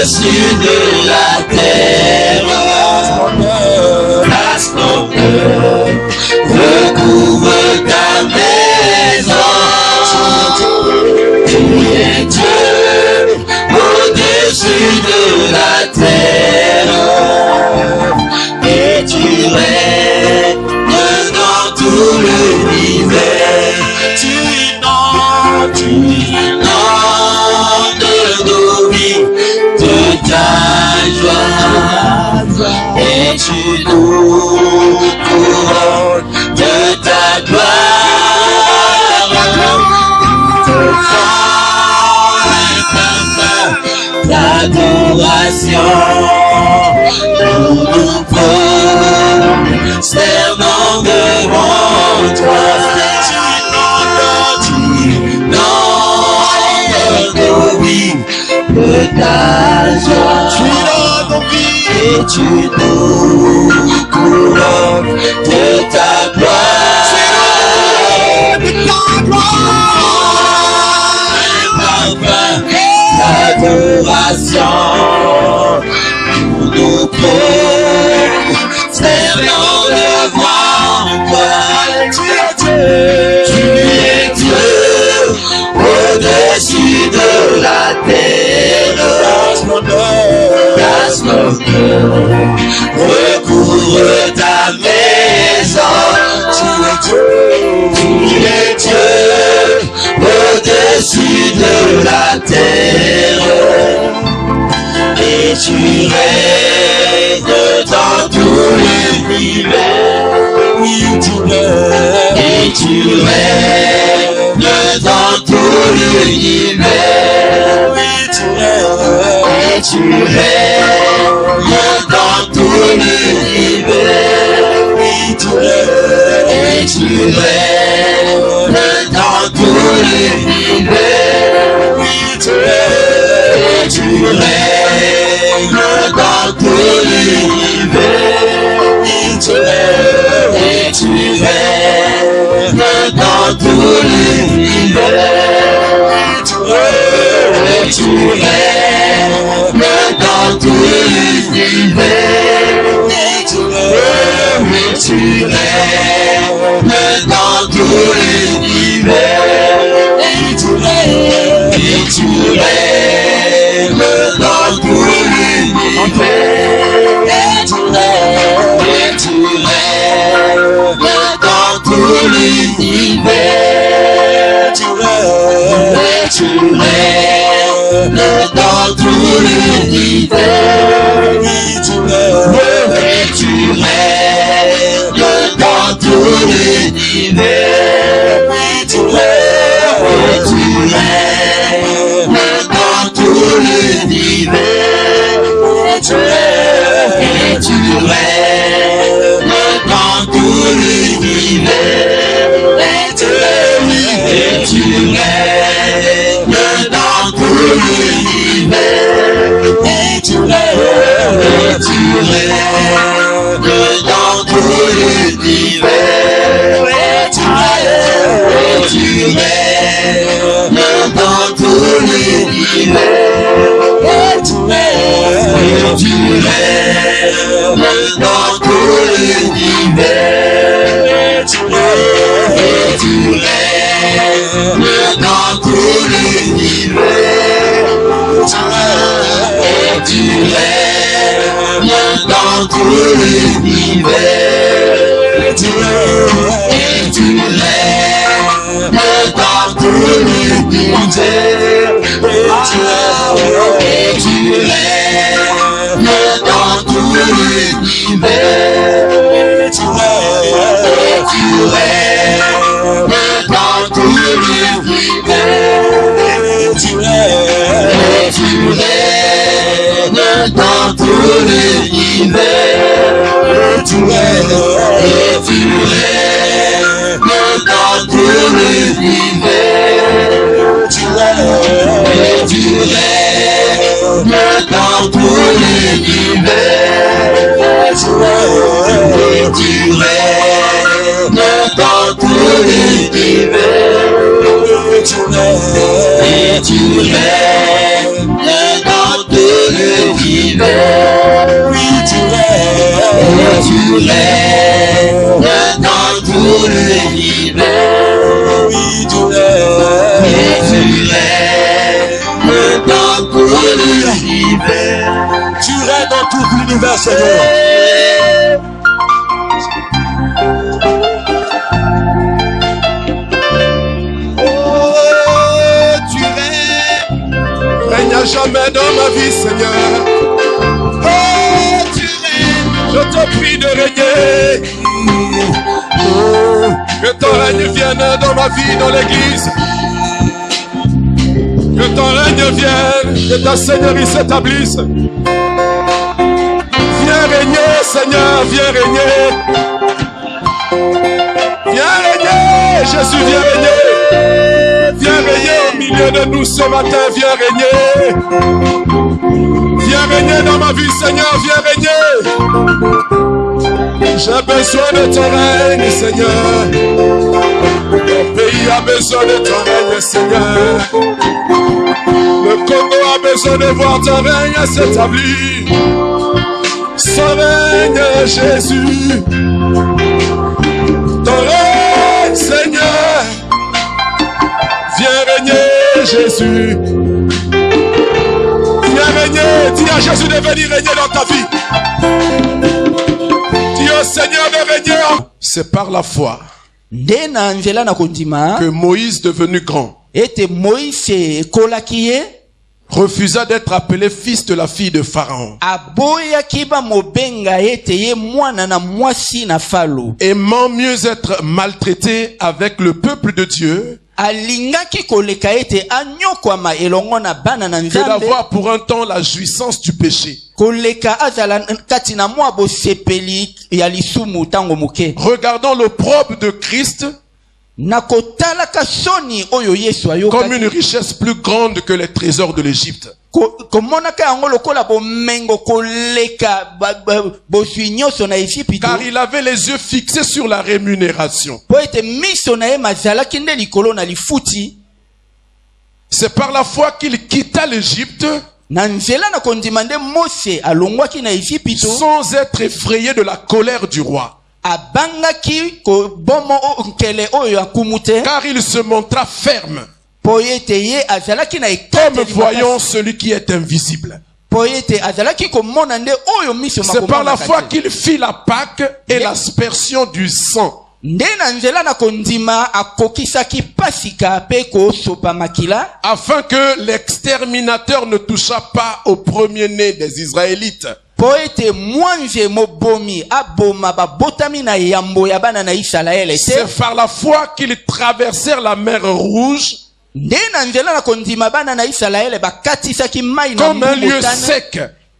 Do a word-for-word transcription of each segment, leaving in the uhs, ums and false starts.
au-dessus de la terre. Ta splendeur recouvre ta maison. Tu es Dieu au-dessus de la terre. Et tu règnes dans tout l'univers. Tu inondes, tu inondes nos vies de ta joie. Et tu nous couronnes de ta gloire. Te font l'adoration. Nous nous prosternons devant toi. Tu inondes, tu inondes nos vies de ta joie. Tu inondes nos vies et tu nous couronnes de ta gloire. Tu inondes de ta gloire. L'adoration. Nous nous prosternons devant toi. Tu es Dieu, tu es Dieu au-dessus de la terre. Ta splendeur recouvre ta maison. Tu es Dieu, tu es Dieu au-dessus de la terre. Et tu règnes dans tout l'univers. Oui, tu règnes. Et tu règnes dans tout l'univers. Oui, tu règnes. Et tu règnes dans tout l'univers. Oui, tu règnes. Et tu règnes dans tout l'univers. Oui, tu règnes. Et tu règnes dans tout l'univers. Et tu règnes, et tu règnes dans tout l'univers. Et tu règnes, et tu règnes dans tout l'univers. Et tu règnes, et tu règnes dans tout l'univers. Et tu règnes, et tu règnes dans tout l'univers. Et tu règnes, et tu règnes dans tout l'univers. Tu règnes, et tu règnes dans tout l'univers. Et tu règnes, et tu règnes dans tout l'univers. Et tu règnes, et tu règnes dans tout l'univers. Et tu règnes, et tu règnes dans tout l'univers. Et tu règnes, et tu règnes dans tout l'univers. Et tu règnes, et tu règnes dans tout l'univers. Et tu règnes, et tu règnes dans tout l'univers. Et tu règnes, et tu règnes dans tout l'univers. Et tu règnes, et tu règnes dans tout l'univers. Et tu règnes dans tout l'univers. Et tu règnes, et tu règnes dans tout l'univers. Et tu règnes dans tout l'univers. Et tu règnes, et tu règnes dans tout l'univers. Et tu règnes, et tu règnes dans tout l'univers. Et tu règnes, et tu règnes dans tout l'univers. Tu règnes, et tu règnes dans tout l'univers. Tu règnes, et tu règnes dans tout l'univers. Tu règnes, et tu règnes dans tout l'univers. l'univers. Oui, tu règnes. Et tu règnes dans tout l'univers. Oui, tu règnes. Et tu règnes dans tout l'univers. Tu règnes dans tout l'univers, Seigneur. Jamais dans ma vie, Seigneur. Oh, tu règnes. Je te prie de régner. Oh, que ton règne vienne dans ma vie, dans l'église. Que ton règne vienne, que ta seigneurie s'établisse. Viens régner, Seigneur, viens régner. Viens régner, Jésus, viens régner. Viens régner au milieu de nous ce matin, viens régner. Viens régner dans ma vie, Seigneur, viens régner. J'ai besoin de ton règne, Seigneur. Mon pays a besoin de ton règne, Seigneur. Le Congo a besoin de voir ton règne s'établir. Son règne, Jésus. Ton règne, Seigneur. Viens régner, Jésus. Viens régner. Dis à Jésus de venir régner dans ta vie. Dis au Seigneur de régner. C'est par la foi que Moïse, devenu grand, refusa d'être appelé fils de la fille de Pharaon. Aimant mieux être maltraité avec le peuple de Dieu que d'avoir pour un temps la jouissance du péché. Regardant l'opprobre de Christ comme une richesse plus grande que les trésors de l'Égypte. Car il avait les yeux fixés sur la rémunération. C'est par la foi qu'il quitta l'Égypte sans être effrayé de la colère du roi. Car il se montra ferme, comme voyant celui qui est invisible. C'est par la foi qu'il fit la Pâque et l'aspersion du sang. Afin que l'exterminateur ne touchât pas au premier-né des Israélites. C'est par la foi qu'ils traversèrent la mer Rouge comme un lieu sec,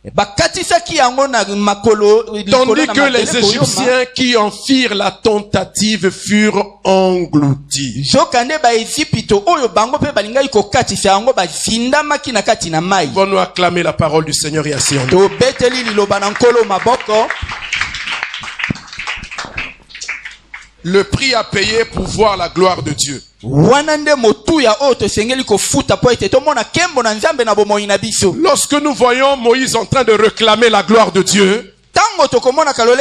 tandis que les Égyptiens qui en firent la tentative furent engloutis. Allons-nous acclamer la parole du Seigneur et asseyons-nous. Le prix à payer pour voir la gloire de Dieu. Lorsque nous voyons Moïse en train de réclamer la gloire de Dieu, nous avons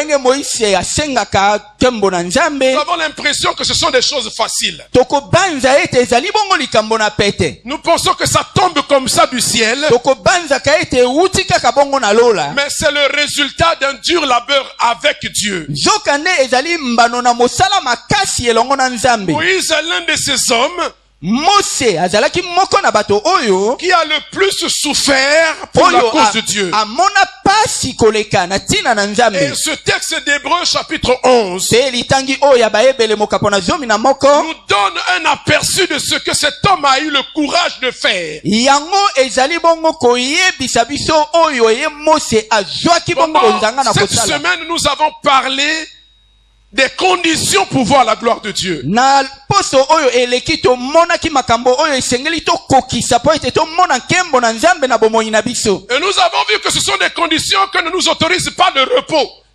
l'impression que ce sont des choses faciles. Nous pensons que ça tombe comme ça du ciel. Mais c'est le résultat d'un dur labeur avec Dieu. Moïse est l'un de ces hommes qui a le plus souffert pour la cause de Dieu. Et ce texte d'Hébreux chapitre onze nous donne un aperçu de ce que cet homme a eu le courage de faire. Pendant cette semaine, nous avons parlé des conditions pour voir la gloire de Dieu. Et nous avons vu que ce sont des conditions que ne nous autorisent pas le repos.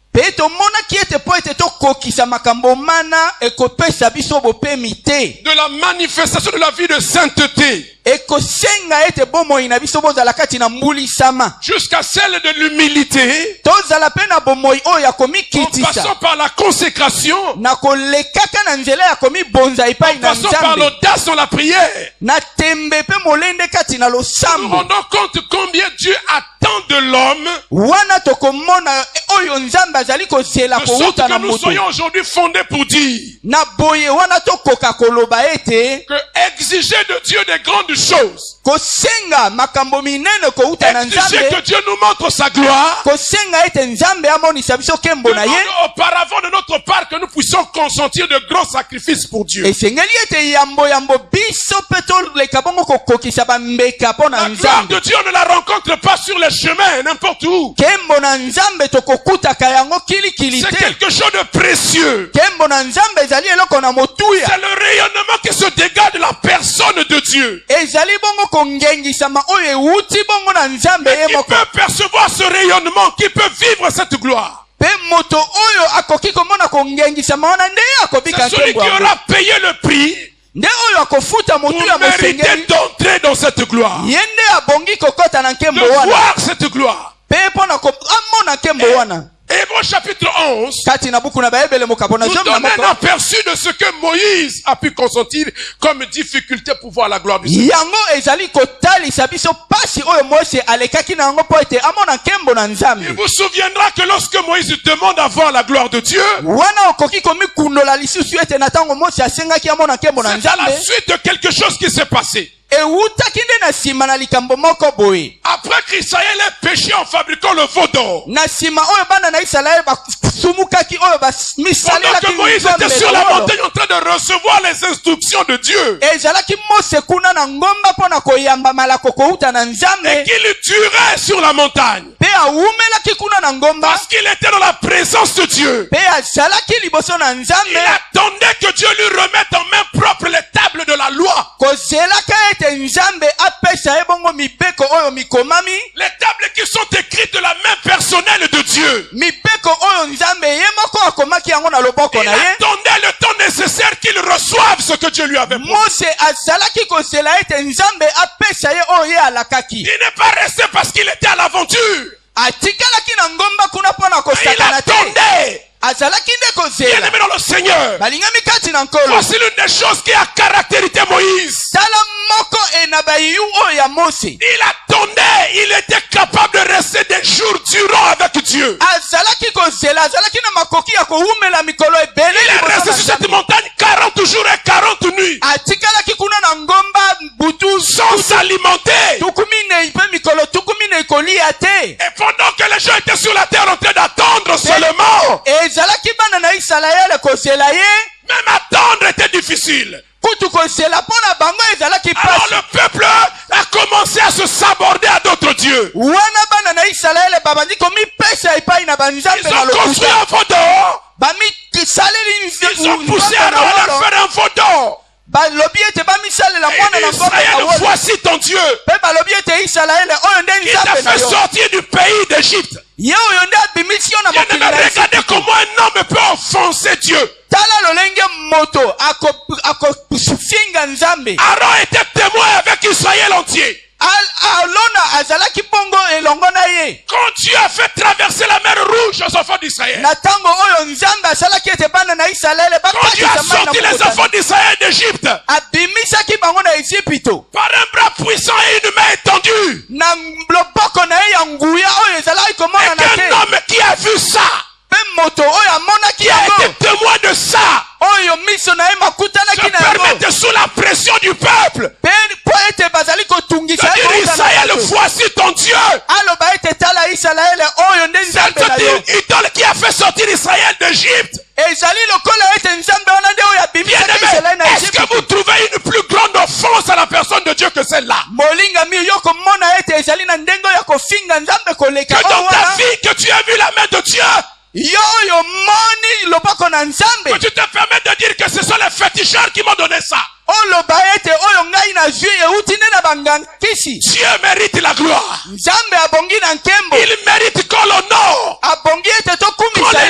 Pe tomonaki ete po ete tokokisa makambo mana ekopesa biso bopemi te. De la manifestation de la vie de sainteté. Ekosenga ete bomoi na biso bozala kati na mbulisama. Jusqu'à celle de l'humilité. Tozala pe na bomoi oyo ya En komikitisa. passant par la consécration. Na kolekaka na nzela ya komibonza epai En na passant par Nzambe. l'audace dans la prière. Na tembe pe molende kati na Nous nous losambo. rendons compte combien Dieu attend de l'homme. Wana tokomona oyo Nzambe azali kozela De sorte kouta que na nous moto. soyons aujourd'hui fondés pour dire Na boye wana tokoka koloba ete que exiger de Dieu des grandes choses. kosenga makambo minene kouta na Exiger Nzambe. que Dieu nous montre sa gloire. Kosenga ete Nzambe amonisa biso kembo na ye. Demande auparavant de notre part que nous puissions consentir de grands sacrifices pour Dieu. Esengeli ete yambo yambo biso pe toleka bongo kokokisa bambeka mpo na La gloire Nzambe. de Dieu on ne la rencontre pas sur les chemins, n'importe où. Kembo na Nzambe tokokutaka yango kilikili C'est te. quelque chose de précieux. Kembo na Nzambe ezali eloko na motuya. C'est le rayonnement qui se dégage de la personne de Dieu. Ezali bongo kongengisama oyo ewuti bongo na Nzambe Mais ye qui moko. peut percevoir ce rayonnement, qui peut vivre cette gloire? Pe moto oyo akoki komona kongengisama wana nde akobika C'est celui nkembo qui yango. aura payé le prix Nde oyo akofuta pour motu ya mériter mosengeli. d'entrer dans cette gloire. Ye nde abongi kokota na De nkembo wana. voir cette gloire. Pe mpo na ko- amona nkembo wana. Hébreux chapitre onze Kati na buku na Bayebele mokapo na nous zomi na donne un moko. aperçu de ce que Moïse a pu consentir comme difficulté pour voir la gloire du Seigneur. Yango ezali kotalisa biso pasi oyo Mose alekaki na yango po ete amona nkembo na Il Nzambe. vous souviendra que lorsque Moïse demande à voir la gloire de Dieu, Wana okoki komikunola lisusu ete na ntango Mose asengaki amona nkembo na c'est à la Nzambe. suite de quelque chose qui s'est passé. Ewutaki nde na nsima na likambo moko boye. Après qu'Israël ait péché en fabriquant le veau d'or, Na nsima oyo bana na Israeli basumukaki oyo pendant bamisalelaki que Moïse nzambe était sur na la wolo. montagne en train de recevoir les instructions de Dieu, Ezalaki Mose kuna na ngomba mpo na koyamba malako kouta na et Nzambe. qu'il durait sur la montagne, Pe awumelaki kuna na ngomba. parce qu'il était dans la présence de Dieu. Pe azalaki liboso na Il Nzambe. attendait que Dieu lui remette en main propre les tables de la loi. Kozelaka ete Nzambe apesa ye bongo mibeko oyo mikomami. Les tables qui sont écrites de la main personnelle de Dieu. Mibeko oyo Nzambe ye moko akomaki yango na loboko Il na ye. attendait le temps nécessaire qu'il reçoive ce que Dieu lui avait promis. Mose azalaki kozela ete Nzambe apesa ye oyo ye alakaki. Il n'est pas resté parce qu'il était à l'aventure. Atikalaki na ngomba kuna mpo na Il kosakana te. attendait. Azalaki nde Bien kozela. aimé dans le Seigneur. Balingami kati na nkolo. Voici l'une des choses qui a caractérisé Moïse. Tala moko e na bayiyu oyo ya Mose. Il attendait. Il était capable de rester des jours durant avec Dieu. Azalaki kozela, azalaki na makoki ya kowumela mikolo ebele Il est liboso resté na sur cette Nzambe. montagne quarante jours et quarante nuits. Atikalaki kuna na ngomba butu Sans s'alimenter. tukumine pe mikolo tukumine kolia te. Et pendant que les gens étaient sur la terre en train d'attendre seulement, Ezalaki bana na Israele kozela ye. même attendre était difficile. Kutu kozela pona bango ezalaki Alors pasi. le peuple a commencé à se saborder à d'autres dieux. Wana bana na Israele babandi komipesa epai na banzambe Ils na ont construit lokuta. un veau d'or. Bamisaleli Ils ont poussé Aaron à leur faire un veau d'or. balobi ete bamisalela Et mwana na dit, ngombe na Israël, wolo. voici ton Dieu Pe balobi ete Israele oyo nde qui t'a nzambe na fait yo. sortir du pays d'Égypte. Ye oyo nde abimisi yo na Bien mokili aimé, na regardez Ejipito. comment un homme peut offenser Dieu. Tala lolenge moto ako- akofinga nzambe. Aaron était témoin avec Israël entier. Al- alona azalaki bongo elongo na ye. Quand Dieu a fait traverser la mer rouge aux enfants d'Israël, Na tango oyo nzambe asalaki ete bana na Israele quand Dieu a bakatisa mai na sorti les mokutano. enfants d'Israël d'Égypte, Abimisaki bango na Ejipito. par un bras puissant et une main étendue, Na loboko na ye ya nguya oyo ezalaki komona na et te. un homme qui a vu ça, Pe moto oyo amonaki qui a yango. été témoin de ça, Oyo miso na ye se makutanaki na yango. permettait sous la pression du peuple Pe po ete bazali kotungisa ye de dire kouta na Israël, bato. voici ton Dieu. Aloba ete tala Israele oyo nde nzambe na yo. Cette idole qui a fait sortir Israël d'Égypte. Ezali lokola ete nzambe wana nde oyo Bien abimisaki Israele na aimé, est-ce que Ejipito. vous trouvez une plus grande offense à la personne de Dieu que celle-là? Molingami yo komona ete ezali na ndenge oyo kofinga nzambe koleka Que oyo dans ta wana. vie, que tu as vu la main de Dieu, Yo oyo moni loboko na nzambe. que tu te permets de dire que ce sont les féticheurs qui m'ont donné ça. Oloba ete oyo ngai na zwi euti nde na bangangisi. Dieu mérite la gloire. Nzambe abongi na nkembo. Il mérite qu'on l'honore, Abongi ete qu'on tokumisa ye.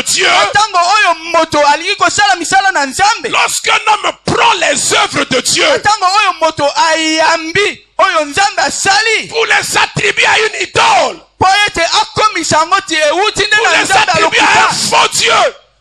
Dieu, Atango oyo moto alingi kosala misala na Nzambe. lorsqu'un homme prend les œuvres de Dieu Atango oyo moto ayambi oyo Nzambe asali pour les attribuer à une idole, po ete akomisa yango ti euti nde pour na les Nzambe attribuer à un alokuta. faux Dieu,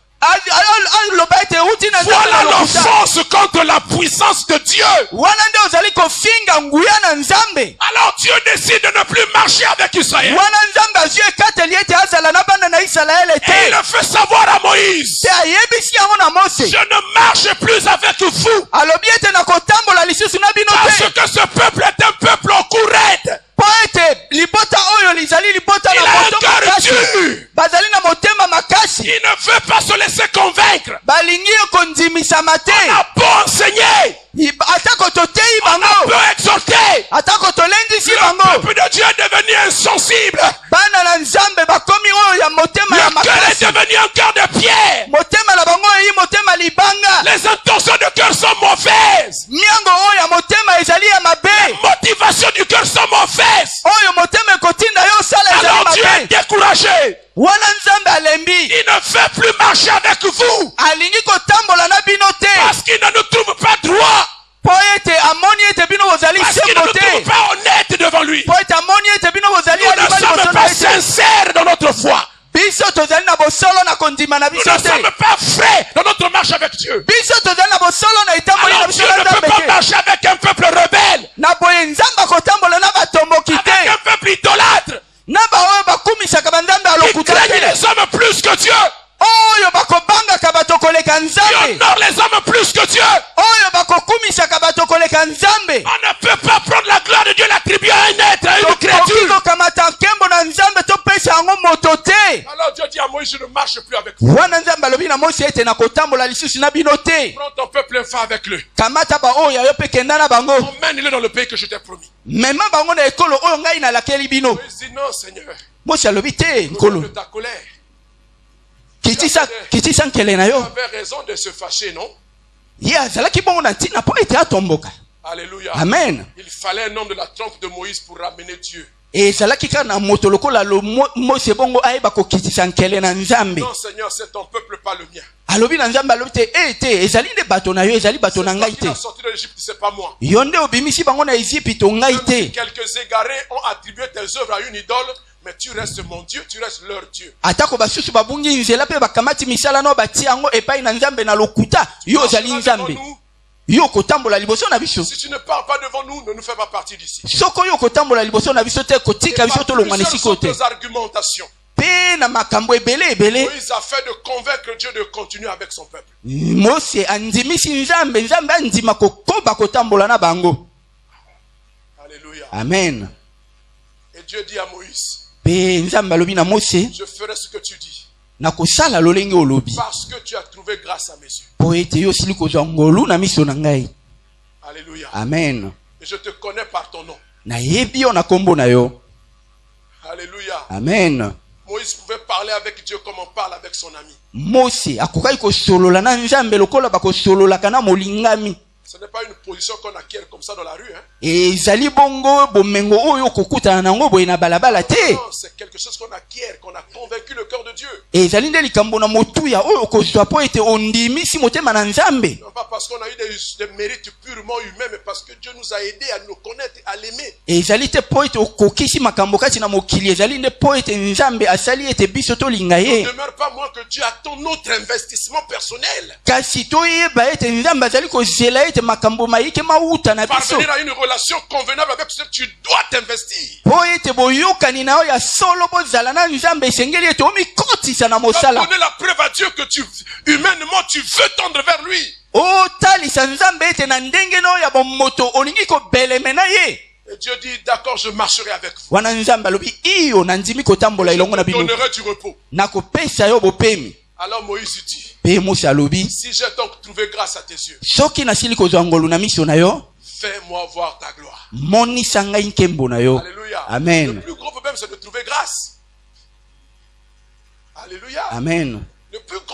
Aloba ete euti na Nzambe voilà alokuta. l'offense contre la puissance de Dieu. Wana nde ozali kofinga nguya na Nzambe. Alors Dieu décide de ne plus marcher avec Israël. Wana Nzambe azwi ekateli ete azala na bana na Israele Et il te. le fait savoir à Moïse. Te ayebisi yango na Mose. Je ne marche plus avec vous. Alobi ete na kotambola lisusu na bino Parce te. que ce peuple est un peuple au cou raide. Po ete libota oyo lizali libota Il na a un moto cœur makasi. dur. Bazali na motema makasi. Il ne veut pas se laisser convaincre. Balingi kondimisama te. On a beau enseigner, Atako totei on a bango. beau exhorter. Atako tolendisi Le bango. peuple de Dieu est devenu insensible. Bana na Nzambe bakomi oyo ya motema ya Le cœur est makasi. devenu un cœur de pierre. Motema na bango eyi motema libanga. Les intentions de cœur sont mauvaises. Miango oyo ya motema ezali ya mabe. Les motivations du cœur sont mauvaises. Oyo motema ekotinda yo sala ezali Alors Dieu est mabe. découragé. Wana Nzambe alembi. Il ne veut plus marcher avec vous. Alingi kotambola na bino te. Parce qu'il ne nous trouve pas droit. Po ete amoni ete bino bozali Parce qu'il ne sembo nous trouve te. pas honnête devant lui. Po ete amoni ete bino bozali Nous ne alibali sommes boso na pas ete. sincères dans notre foi. Biso tozali na bosolo na kondima na Nous biso ne te. sommes pas frais dans notre marche avec Dieu. Biso tozali na bosolo na itamboli na Alors biso Dieu na ne peut Nzambe pas te. marcher avec un peuple rebelle, Na boye Nzambe akotambola na batomboki avec te. un peuple idolâtre, Na baoyo bakumisaka banzambe qui alokuta craignent te. les hommes plus que Dieu, Oyo bakobangaka bato koleka qui Nzambe. honorent les hommes plus que Dieu. Oyo bakokumisaka bato koleka Nzambe. On ne peut pas prendre la gloire de Dieu et l'attribuer à un être, à une Tokoki créature. kokamata nkembo na Nzambe topesa yango moto te. Alors Dieu dit à Moïse, je ne marche plus avec vous. Wana Nzambe alobi na Mose ete na kotambola lisusu na bino te. Prends ton peuple et va avec le. Kamata ba oyo yo pe kenda na bango. Emmène-le dans le pays que je t'ai promis. Mema bango na ekolo oyo ngai nalakeli bino. Moïse dit non, Seigneur. Mose alobi te Au nom nkolo. de ta colère. Kitisa kitisa nkele na Tu yo. avais raison de se fâcher, non? Ye azalaki bongo na ntina po ete atomboka. Alléluia. Amen. Il fallait un homme de la trompe de Moïse pour ramener Dieu. ezalaki kaka na moto lokola lo Mo- Mose bongo ayeba kokitisa nkele na Nzambe. Non, Seigneur, c'est ton peuple, pas le mien. Alobi na Nzambe alobi te e te ezali nde bato na yo ezali bato na C'est ngai toi qui te. l'as sorti de l'Égypte, c'est pas moi. Yo nde obimisi bango na Ezipito ngai Même si te. quelques égarés ont attribué tes œuvres à une idole, mais tu restes mon Dieu, tu restes leur Dieu. Atako basusu babungi nzela pe bakamati misala no bati yango epai na Nzambe na lokuta yo ozali Marche pas devant Nzambe. nous. Yo kotambola liboso na biso. Si tu ne pars pas devant nous, ne nous fais pas partie d'ici. Soko yo kotambola liboso na biso te Et kotika biso par tolongwa na plusieurs siko te. autres argumentations, Pe na makambo ebele ebele Moïse a fait de convaincre Dieu de continuer avec son peuple. Mose andimisi Nzambe Nzambe andima kokoba kotambola na bango. Alléluia. Amen. Et Dieu dit à Moïse, Pe Nzambe alobi na Mose je ferai ce que tu dis, na kosala lolenge olobi. parce que tu as trouvé grâce à mes yeux. Po ete yo sili kozwa ngolu na miso na ngai. Alléluia. Amen. Et je te connais par ton nom. Nayebi yo na kombo na yo. Alléluia. Amen. Moïse pouvait parler avec Dieu comme on parle avec son ami. Mose akokaki kosolola na Nzambe lokola bakosololaka na molingami. Ce n'est pas une position qu'on acquiert comme ça dans la rue. Hein? Ezali bongo bomengo oyo kokutana nango boye na balabala te. Non, c'est quelque chose qu'on acquiert, qu'on a convaincu le cœur de Dieu. Ezali nde likambo na motuya oyo kozwa po ete ondimisi motema na Nzambe. Non pas parce qu'on a eu des, des mérites purement humains, mais parce que Dieu nous a aidés à nous connaître, à l'aimer. Ezali te po ete okokisi makambo kati na mokili. Ezali nde po ete Nzambe asali ete biso tolinga Ne ye. demeure pas moins que Dieu attend notre investissement personnel. Kasi toyeba ete Nzambe azali kozela ete makambo maike mauta na biso. Parvenir à une relation convenable avec ce que tu dois t'investir. Po ete boyokani na yo ya solo bozala na Nzambe esengeli ete omikotisa na Tu dois mosala. donner la preuve à Dieu que tu, humainement, tu veux tendre vers lui. Otalisa Nzambe ete na ndenge no ya bomoto olingi kobeleme na ye. Et Dieu dit, d'accord, je marcherai avec vous. Wana Nzambe alobi iyo na ndimi kotambola Je ilongo na te bino. donnerai du repos. Nakopesa yo bopemi. Alors Moïse dit, Pe Mose alobi si j'ai donc trouvé grâce à tes yeux, soki nasili kozwa ngolu na miso na yo fais-moi voir ta gloire. monisa ngai nkembo na yo. Alléluia. Amen. Le plus gros problème, c'est de trouver grâce. Alléluia. Amen. Le plus grand problème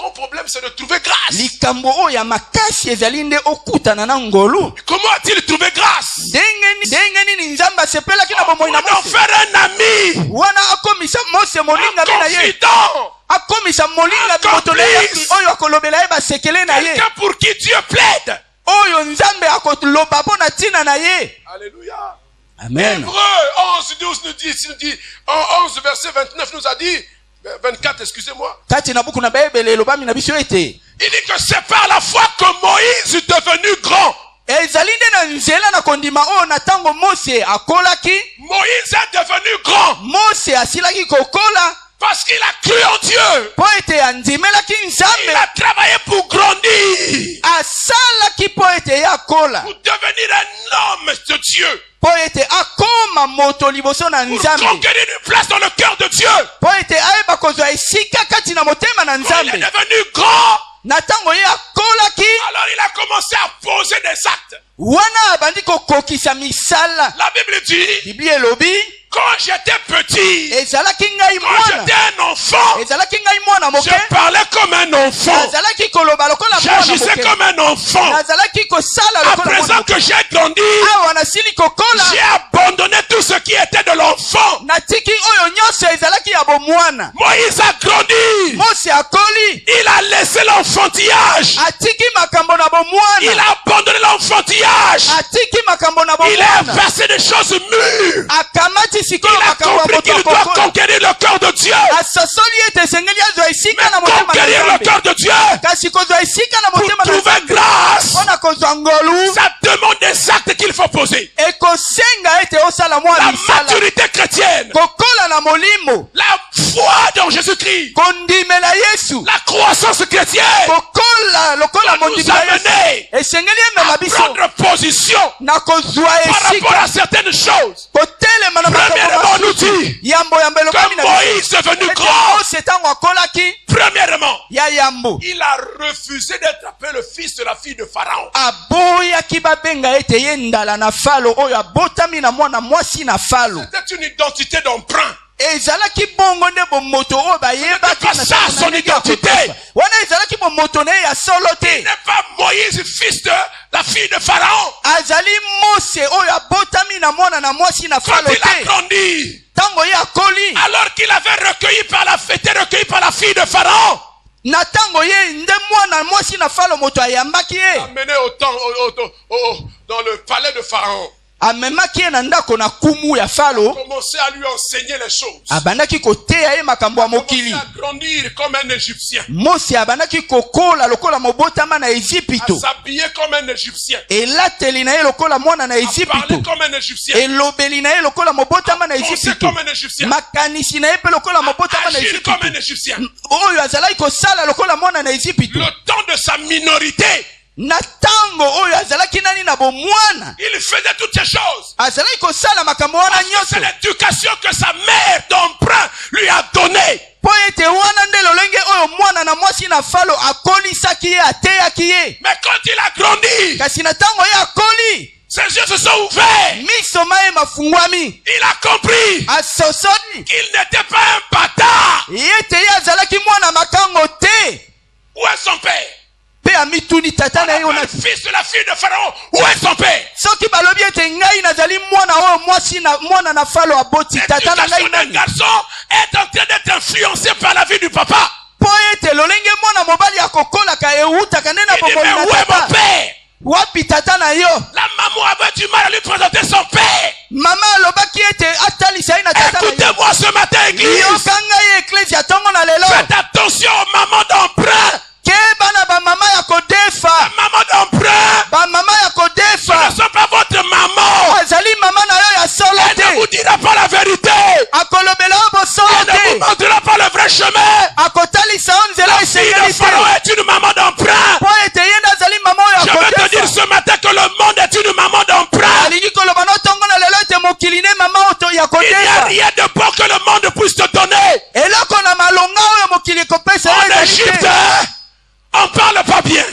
problème, c'est de trouver grâce. Likambo oya makasi ezali nde okutana na ngolu. Comment a-t-il trouvé grâce? Dengeni dengeni ni nzamba sepela kina bomoi na Pour en faire un ami. Wana akomisa Mose molinga bina ye. Confident. Akomisa molinga botole oyo akolobela ye basekele na ye. Quelqu'un pour qui Dieu plaide. Oyo nzambe akoloba pona tina na ye. Alléluia. Amen. Hébreux onze douze nous dit, nous dit, en onze verset vingt-neuf nous a dit, vingt-quatre, excusez-moi. Kati na buku na Bible elobami na biso ete. Il dit que c'est par la foi que Moïse est devenu grand. Ezali nde na nzela na kondima oyo na tango Mose akolaki. Moïse est devenu grand. Mose asilaki kokola. Parce qu'il a cru en Dieu. Po ete andimelaki nzambe. Il a travaillé pour grandir. Asalaki po ete yakola. Pour devenir un homme de Dieu. Po ete akoma moto liboso na nzambe. Pour conquérir une place dans le cœur de Dieu. Po ete ayeba kozwa esika kati na motema na nzambe. Il est devenu grand. Na tango ye akolaki. Alors il a commencé à poser des actes. Wana abandi kokokisa misala. La Bible dit. Bible elobi. Quand j'étais petit, ezalaki ngai quand mwana, j'étais un enfant, ezalaki ngai mwana moke, je parlais comme un enfant, nazalaki koloba lokola mwana j'agissais moke, comme un enfant. nazalaki kosala À lokola mwana présent moke. que j'ai grandi, Awa nasili kokola, j'ai abandonné tout ce qui était de l'enfant. natiki oyo nyonso ezalaki ya bomwana. Moïse a grandi. Mose akoli, Il a laissé l'enfantillage. atiki makambo na Il bomwana, a abandonné l'enfantillage. atiki makambo na Il a bomwana, versé des choses mûres. akamati Il sikoyo a makambo ya compris qu'il moto doit kokola, conquérir le cœur de Dieu. asasoli ete esengeli azwa esika na Mais motema na conquérir le nzambe. cœur de Dieu Kasi kozwa esika na pour motema na trouver nzambe, grâce, mpona kozwa ngolu, ça demande des actes qu'il faut poser. ekosenga ete osala mwa La misala. maturité chrétienne, Kokola na molimo, la foi dans Jésus-Christ, kondimela Yesu, la croissance chrétienne kokola lokola doit nous mondimela Yesu, amener esengeli emema à biso prendre position na kozwa par rapport esika, à certaines choses. kotelema na Premièrement, makambo nous masusu, dit yambo yambo que elokami na Moïse est devenu biso, grand. Mose tango akolaki Premièrement, ya yambo, il a refusé d'être appelé le fils de la fille de Pharaon. aboyaki babenga ete ye ndala na falo oyo abotami na mwana mwasi na falo. C'était une identité d'emprunt. Ezalaki bongo nde bomoto oyo bayebaki C'était pas ça, son identité. wana ezalaki bomoto na ye ya solo Il te. n'est pas Moïse, fils de la fille de Pharaon. Azali Mose oyo abotami na mwana na mwasi na Quand falo il a te. grandi, Tango ye akoli, alors qu'il avait recueilli par la, été recueilli par la fille de Pharaon, na tango ye nde mwana mwasi na falo moto ayambaki ye, amené au temps, au, au, au, au, dans le palais de Pharaon, amemaki ye na ndako na kumu ya falo, commencé à lui enseigner les choses. abandaki koteya ye makambo ya Commencé mokili. à grandir comme un Égyptien, Mose abandaki kokola lokola mobotama na à Ejipito, s'habiller comme un Égyptien, elateli na ye lokola mwana na à parler Ejipito, comme un Égyptien, elobeli na ye lokola mobotama na penser Ejipito, comme un Égyptien, makanisi na ye mpe lokola mobotama na agir Ejipito, comme un Égyptien. oyo azalaki kosala lokola mwana na Ejipito. Le temps de sa minorité, Na tango oyo azalaki nani na bomwana, il faisait toutes ces choses. azalaki kosala makambo wana Parce que c'est nyonso l'éducation que sa mère d'emprunt lui a donnée. po ete wana nde lolenge oyo mwana na mwasi na falo akolisaki ye, ateyaki ye. Mais quand il a grandi, Kasi na tango ye akoli, ses yeux se sont ouverts. miso ma ye mafungwami, Il a compris asosoli qu'il n'était pas un bâtard. ye te ye azalaki mwana makango te. Où est son père? Mpe amituni tata na ye Le wana, fils de la fille de Pharaon, où est son père? soki balobi ete ngai nazali mwana oyo mwasi na mwana na falo aboti tata na ngai L'éducation d'un nani, garçon est en train d'être influencée par la vie du papa. po ete lolenge mwana mobali akokolaka eutaka nde na Il dit, bomoi mais na où est mon tata, père? wapi tata na yo. La maman avait du mal à lui présenter son père. Mama alobaki ete atalisa ye na tata na ye. Écoutez-moi ce matin, église. Yokanga ye eklezia tongo na lelo, Faites attention aux mamans d'emprunt. keba na bamama ya kodefa, Les mamans d'emprunt bamama ya kodefa, ne sont pas votre maman. azali mama na yo ya solo Elle ne vous te, dira pas la vérité. akolobela yo bosolo Elle ne vous te, montrera pas le vrai chemin. akotalisa yo nzela La fille de esengeli Pharaon te, est une maman d'emprunt. po ete ye nde azali mama oyo Je ya veux te dire kodefa. ce matin que le monde est une maman d'emprunt. Alingi koloba no tongo na lelo ete mokili ne mama oyo ya Il n'y a kodefa. rien de bon que le monde puisse te donner. Eloko na malonga oyo mokili ekopesa yo En ezali Égypte, te. on parle pas bien.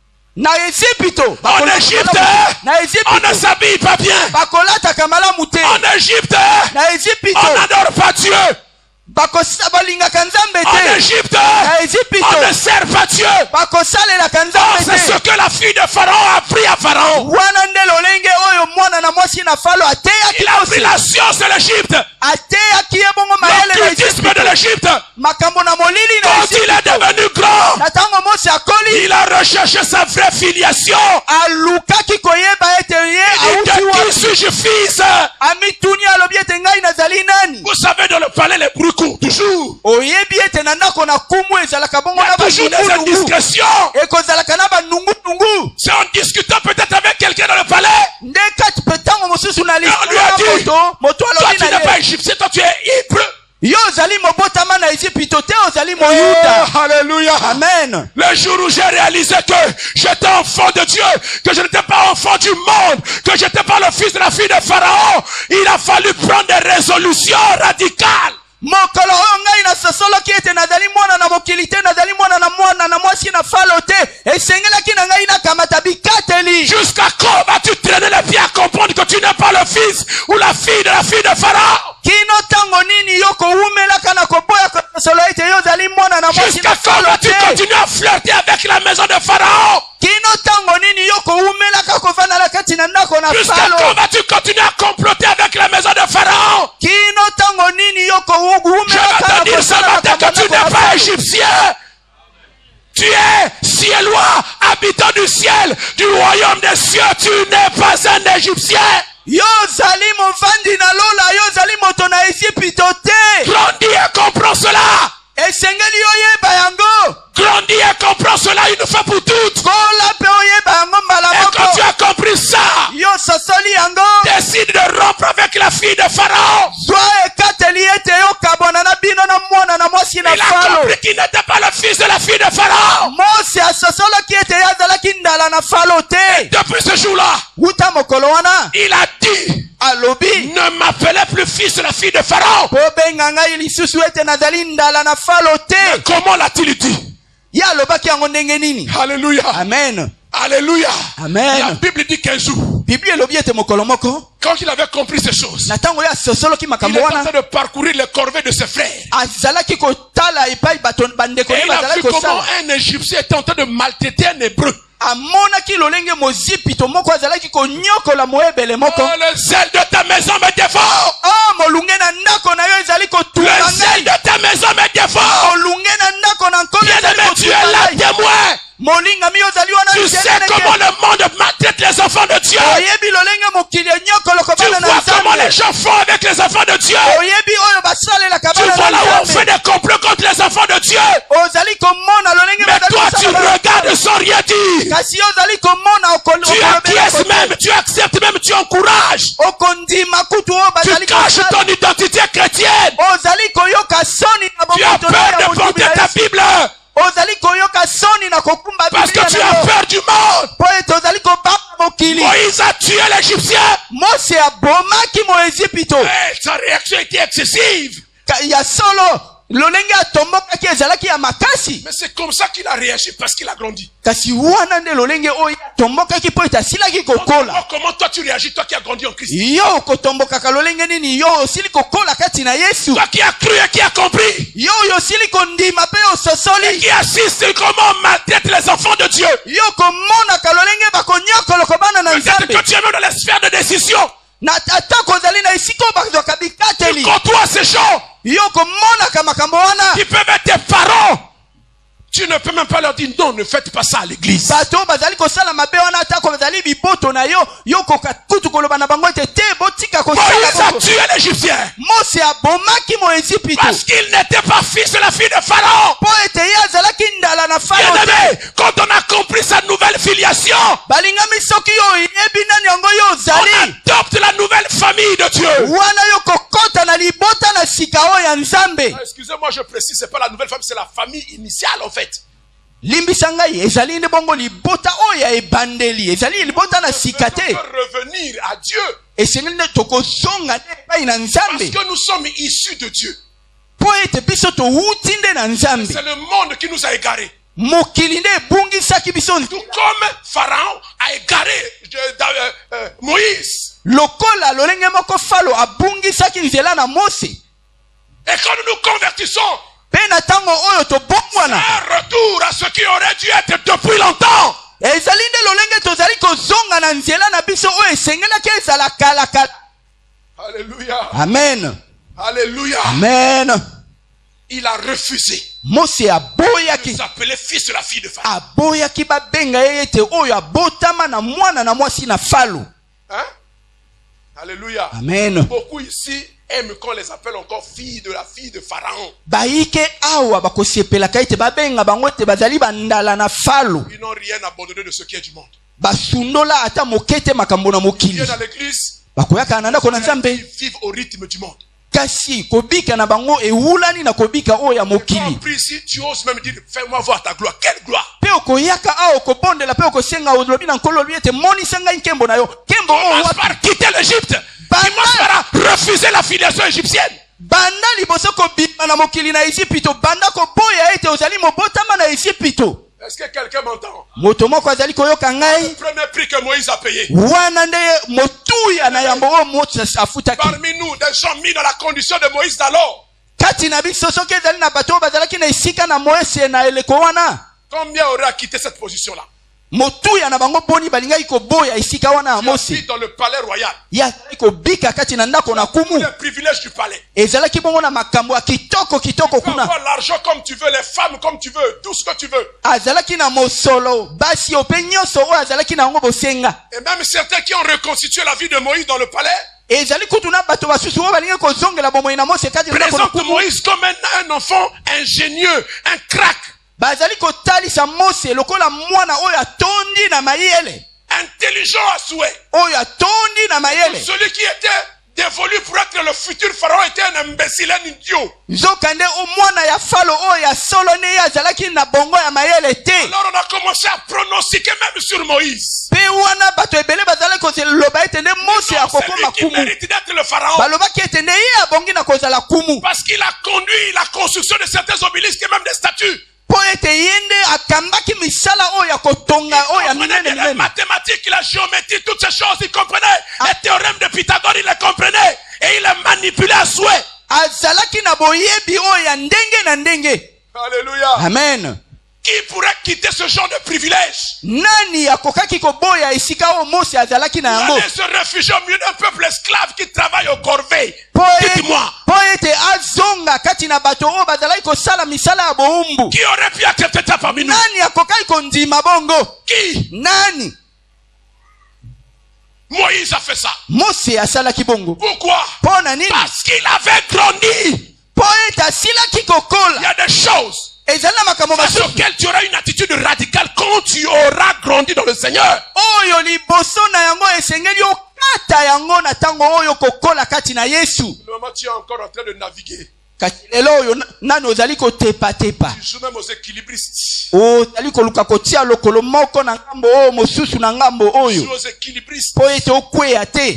Na Ejipito, En bakolata Égypte, malamu te. Na on ne Ejipito, s'habille pas bien. bakolataka malamu te. En Égypte, Na Ejipito, on n'adore pas Dieu. bakosa balingaka nzambe En te. Égypte, Na on Ejipito, ne sert pas Dieu. bakosalelaka Oh, nzambe c'est ce te. que la fille de Pharaon a appris à Pharaon. wana nde lolenge oyo mwana na mwasi na falo ateyaki Il a appris mose. la science de l'Égypte, ateyaki ye bongo mayele na l'occultisme de Ejipito. l'Égypte. makambo na molili na Quand il est Ejipito. devenu grand, na ntango mose akoli il a recherché sa vraie filiation. alukaki koyeba ete ye Il dit, auti de qui wapi. suis-je fils? amituni alobi ete ngai nazali nani. Vous savez, dans le palais, les bruits courent toujours. oyebi ete na ndako na kumu ezalaka bongo Il y na a toujours des banungunungu. indiscrétions. ekozalaka na banungunungu. C'est en discutant peut-être avec quelqu'un dans le palais. nde kati pe ntango mosusu na On lui a lisana dit, moto moto toi alobi tu n'es na pas ye égyptien, toi tu es hébreu. yo ozali mobotama na Ejipito te ozali Oh, moyuda. alléluia. amen. Le jour où j'ai réalisé que j'étais enfant de Dieu, que je n'étais pas enfant du monde, que je n'étais pas le fils de la fille de Pharaon, il a fallu prendre des résolutions radicales. mokolo oyo ngai nasosoloki ete nazali mwana na mokili te nazali mwana na mwana na mwasi na falo te esengelaki na ngai nakamata bikateli. Jusqu'à quand vas-tu traîner les pieds à comprendre que tu n'es pas le fils ou la fille de la fille de Pharaon? kino ntango nini yo kowumelaka na koboya kosolo ete yo ozali mwana na mwasi Jusqu'à na quand falo vas-tu te. continuer à flirter avec la maison de Pharaon? kino ntango nini yo kowumelaka kovanda na kati na ndako na Jusqu'à falo. quand vas-tu continuer à comploter avec la maison de Pharaon? kino ntango nini yo Je vais kowumelaka te na dire ce kosala matin que tu makambo na n'es pas falo. égyptien. Tu es ciellois, habitant du ciel, du royaume des cieux. Tu n'es pas un égyptien. yo ozali movandi na lola yo ozali moto na Ejipito te. Grandis et comprends cela. esengeli oyeba yango. Grandis et comprends cela une fois pour toutes. kola pe oyeba yango mbala Et quand tu moko. as compris ça, yo sosoli yango. décide de rompre avec la fille de Pharaon. zwa ekateli ete yo kabwana na bino na mwana na mwasi na Il a falo. compris qu'il n'était pas le fils de la fille de Pharaon. mose asosoloki ete ye azalaki ndala na falo te. Depuis ce jour-là, wuta mokolo wana il a dit, alobi ne m'appelez plus fils de la fille de Pharaon. po benga ngai lisusu ete nazali ndala na falo te. Comment l'a-t-il dit? ye alobaki yango ndenge nini. Alléluia. amen. Alléluia. Amen. La Bible dit qu'un jour, biblia elobi ete mokolo moko quand il avait compris ces choses, na ntango ye asosoloki il makambo est en wana train de parcourir les corvées de ses frères. azalaki kotala epai bato bandeko Et ne il a bazalaki vu comment kosala. un Égyptien était en train de maltraiter un Hébreu. amonaki lolenge mozipito moko azalaki konyokola moyebele moko. Oh, le zèle de ta maison me dévore. oh molunge na ndako na yo ezali Le kotunga zèle ngai. de ta maison me dévore. molunge na ndako na nkolo ezali Bien-aimé, tu es kotunga là ngai. témoin. molingami yo ozali wana Tu sais comment le monde maltraite les enfants de Dieu. oyebi lolenge mokili enyokolo Tu kobana na vois comment les nzambe. gens font avec les enfants de Dieu. oyebi oyo basalelaka Tu bana vois là où na on fait nzambe. des complots contre les enfants de Dieu. ozali komona lolenge Mais bazali toi, tu kosala bana- regardes sans rien dire. kasi yo ozali komona okol- Tu okolobela acquiesces kote. même, tu acceptes même, tu encourages. okondima kutu oyo Tu bazali caches kosala. ton identité chrétienne. ozali koyoka soni na Tu as bomoto na peur ya de motumi porter na ta Yesu. Bible. ozali koyoka soni na kokumba Parce que biblia tu na as yo peur du monde. po ete ozali kobanga mokili. Moïse a tué l'Égyptien. mose abomaki moezipito. Et sa réaction était excessive. Ka- ya solo lolenge atombokaki ezalaki ya makasi. Mais c'est comme ça qu'il a réagi parce qu'il a grandi. kasi wana nde lolenge oyo atombokaki mpo ete asilaki kokola. Oh, comment toi tu réagis, toi qui as grandi en Christ? yo okotombokaka lolenge nini yo osili kokola kati na yesu. Toi qui as cru et qui as compris. yo oyo osili kondima mpe Et ososoli. qui assiste comment on maltraite les enfants de Dieu. yo komonaka lolenge bakonyokolo kobana na Peut-être nzambe. que tu es même dans les sphères de décision. na atako ozali na esika oyo bazwaka bikateli. Côtoie ces gens yo komonaka makambo wana. qui peuvent être tes parents. Tu ne peux même pas leur dire non, ne faites pas ça à l'église. bato oyo bazali kosala mabe wana atako bazali biboto na yo yo koka kutu koloba na bango ete te botika Moïse kosala a bongo. tué l'Égyptien mose abomaki moezipito parce qu'il n'était pas fils de la fille de Pharaon. mpo ete ye azalaki ndala na falo te. Bien-aimé, quand on a compris sa nouvelle filiation, balingami soki yo oyebi nani yango yo on ozali adopte la nouvelle famille de Dieu. wana yo kokota na libota na sika oyo ya nzambe. Ah, excusez-moi, je précise, c'est pas la nouvelle famille, c'est la famille initiale en fait. limbisa ngai ezali nde bongo libota oyo ya ebandeli ezali libota na sika On te. peut revenir à Dieu esengeli nde tokozonga nde epai na parce nzambe que nous sommes issus de Dieu. mpo ete biso towuti nde na nzambe. C'est le monde qui nous a égarés. mokili nde ebungisaki biso Tout comme Pharaon a égaré euh, euh, euh, Moïse. lokola lolenge moko falo abungisaki nzela na mose. Et quand nous nous convertissons, mpe na ntango oyo tobongwana un retour à ce qui qui aurait dû être depuis longtemps. ezali nde lolenge tozali kozonga na nzela na biso oyo esengelaki ezala kala kala. Alléluia. Amen. Alléluia. Amen. Il a refusé. Mose aboyaki. Il s'appelait fils de la fille de Pharaon. Aboyaki babenga ye ete oyo abotama na mwana na mwasi na Falo. Hein? Alléluia. Amen. Beaucoup ici aiment qu'on les appelle encore filles de la fille de Pharaon. Baike awa bakosepelaka ete babenga bango ete bazali bandala na Falo. Ils n'ont rien abandonné de ce qui est du monde. Basundola ata mokete makambo na Ils mokili. viennent à l'église. Bakoyaka na ndako na Nzambe. Ils vivent au rythme du monde. Kasi kobika na bango ewulani na kobika oyo ya mokili. Compris, si tu oses même dire fais-moi voir ta gloire. Quelle gloire? Pe okoyaka awo kobondela pe okosenga olobi na nkolo lui ete monisa ngai nkembo na yo. Kembo oyo Commence par quitter l'Égypte. Commence par refuser la filiation égyptienne. Banda liboso kobima na mokili na Ezipito banda koboya ete ozali mobotama na Ezipito. Est-ce que quelqu'un m'entend? Moto moko azali koyoka ngai. Le premier prix que Moïse a payé. Wana nde motuya na yambo oyo Mose afutaki. Parmi nous, des gens mis dans la condition de Moïse d'alors. Kati na biso soki ezali na bato bazalaki na esika na Moïse na eleko wana. Combien aurait quitté cette position-là? Motuya na bango boni balingaki koboya esika wana ya Mose. Dans le palais royal. Ya kobika kati na ndako na kumu. Les privilèges du palais. Ezalaki bongo na makambo ya kitoko kitoko Tu peux kuna. avoir l'argent comme tu veux, les femmes comme tu veux, tout ce que tu veux. Azalaki na mosolo basi ope nyonso oyo azalaki na yango bosenga. Et même certains qui ont reconstitué la vie de Moïse dans le palais. Ezali kutu na bato basusu oyo balingi kozongela bomoi na Mose kati na ndako na Présente kumu. Moïse comme un, un enfant ingénieux, un crack. Bazali kotalisa Mose lokola mwana oyo atondi na mayele. Intelligent à souhait. Oyo atondi na mayele. Celui qui était dévolu pour être le futur pharaon était un imbécile, un idiot. Zokande o mwana ya Falo oyo ya solo ne ya zalaki na bongo ya mayele te. Alors on a commencé à pronostiquer même sur Moïse. Pe wana bato ebele bazali kozeloba ete nde Mose akokoma qui kumu. mérite d'être le pharaon. Balobaki ete nde ye abongi na kozala kumu. Parce qu'il a conduit la construction de certains obélisques et même des statues. Po ete yende akambaki misala oyo ya kotonga oyo ya minene Les minene. mathématiques, la géométrie, toutes ces choses, il comprenait. Les théorèmes de Pythagore, il les comprenait. Et il les manipulait à souhait. Azalaki na boyebi oyo ya ndenge na ndenge. Alléluia. Amen. Qui pourrait quitter ce genre de privilège? Nani akokaki koboya esika oyo Mose azalaki na yango? Aller se réfugier au milieu d'un peuple esclave qui travaille au corvée. Po Dites-moi. Po ete azonga kati na bato oyo bazalaki kosala misala ya boumbu. Qui aurait pu accepter ça parmi nous? Nani akokaki kondima bongo? Qui? Nani? Moïse a fait ça. Mose asalaki bongo. Pourquoi? Pona nini? Parce qu'il avait grandi. Po ete asilaki kokola. Il y a des choses ezali na makambo face masusu auxquelles tu auras une attitude radicale quand tu auras grandi dans le Seigneur. oyo liboso na yango esengeli okata yango na tango oyo kokola kati na Yesu. Le moment tu es encore en train de naviguer. Kati lelo oyo nani ozali kotepatepa. Tu joues même aux équilibristes. Ozali koluka kotia lokolo moko na ngambo oyo mosusu na ngambo Tu oyo. joues aux équilibristes. Po ete okweya te.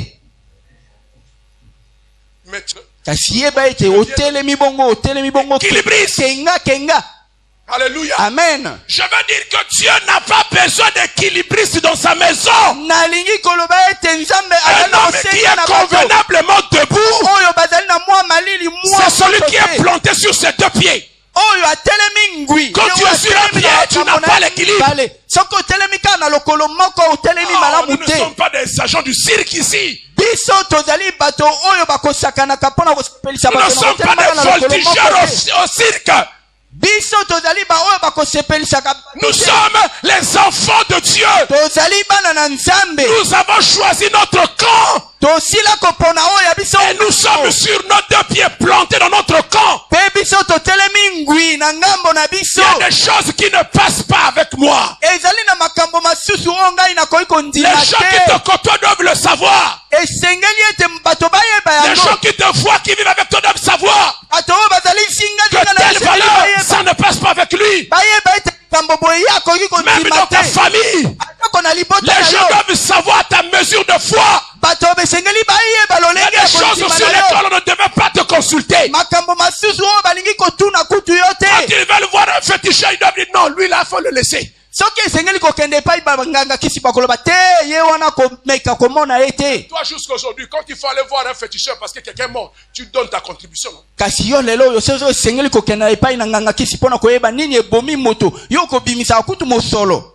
Mais tu... Kasi yeba ete otelemi bongo otelemi bongo Équilibriste. kenga kenga. Alléluia. Amen. Je veux dire que Dieu n'a pas besoin d'équilibriste dans sa maison. Nalingi koloba ete nzambe Un azali homme qui kosenga est na bato convenablement debout, oyo bazali na mwa malili mwa c'est celui qui moto est te. planté sur ses deux pieds. Oyo atelemi ngwi. Quand tu es sur un pied, tu n'as pas l'équilibre. Soko otelemi ka na lokolo moko otelemi Oh, malamu nous ne te. sommes pas des agents du cirque ici. Biso tozali bato oyo bakosakanaka mpona kosepelisa Nous ne bato na sommes pas kotelema na des lokolo voltigeurs moko te. au, au cirque. Biso tozali ba oyo bakosepelisaka bato Nous te. sommes les enfants de Dieu. Tozali bana na Nzambe. Nous avons choisi notre camp. Tosila kopona oyo ya biso. Et nous sommes sur nos deux pieds plantés dans notre camp. Pe biso totelemi ngwi na ngambo na biso. Il y a des choses qui ne passent pas avec moi. Ezali na makambo masusu oyo ngai nakoki kondima Les gens qui te. te côtoient doivent le savoir. Esengeli ete bato bayeba Les gens yango. qui te voient, qui vivent avec toi doivent savoir Bato oyo bazali singa que zinga na telle esengeli valeur, bayeba. ça ne passe pas avec lui. Bayeba ete makambo boye akoki Même kondima dans ta te. famille, Atako na libota les na gens yo. doivent savoir ta mesure de foi. Bato besengeli bayeba Il y lolenge a des ya choses kondima sur na yo. lesquelles on ne devait pas te consulter. Makambo masusu oyo balingi kotuna kutu yo Quand te. ils veulent voir un féticheur, ils doivent dire non, lui là, il faut le laisser. soki esengeli kokende epai banganga kisi bakoloba te ye wana komeka komona ye te. Toi jusqu'aujourd'hui, quand il faut aller voir un féticheur parce que quelqu'un est mort, tu donnes ta contribution. Kasi yo lelo yo sezo esengeli kokende epai na nganga kisi pona koyeba nini ebomi moto yo kobimisa kutu mosolo.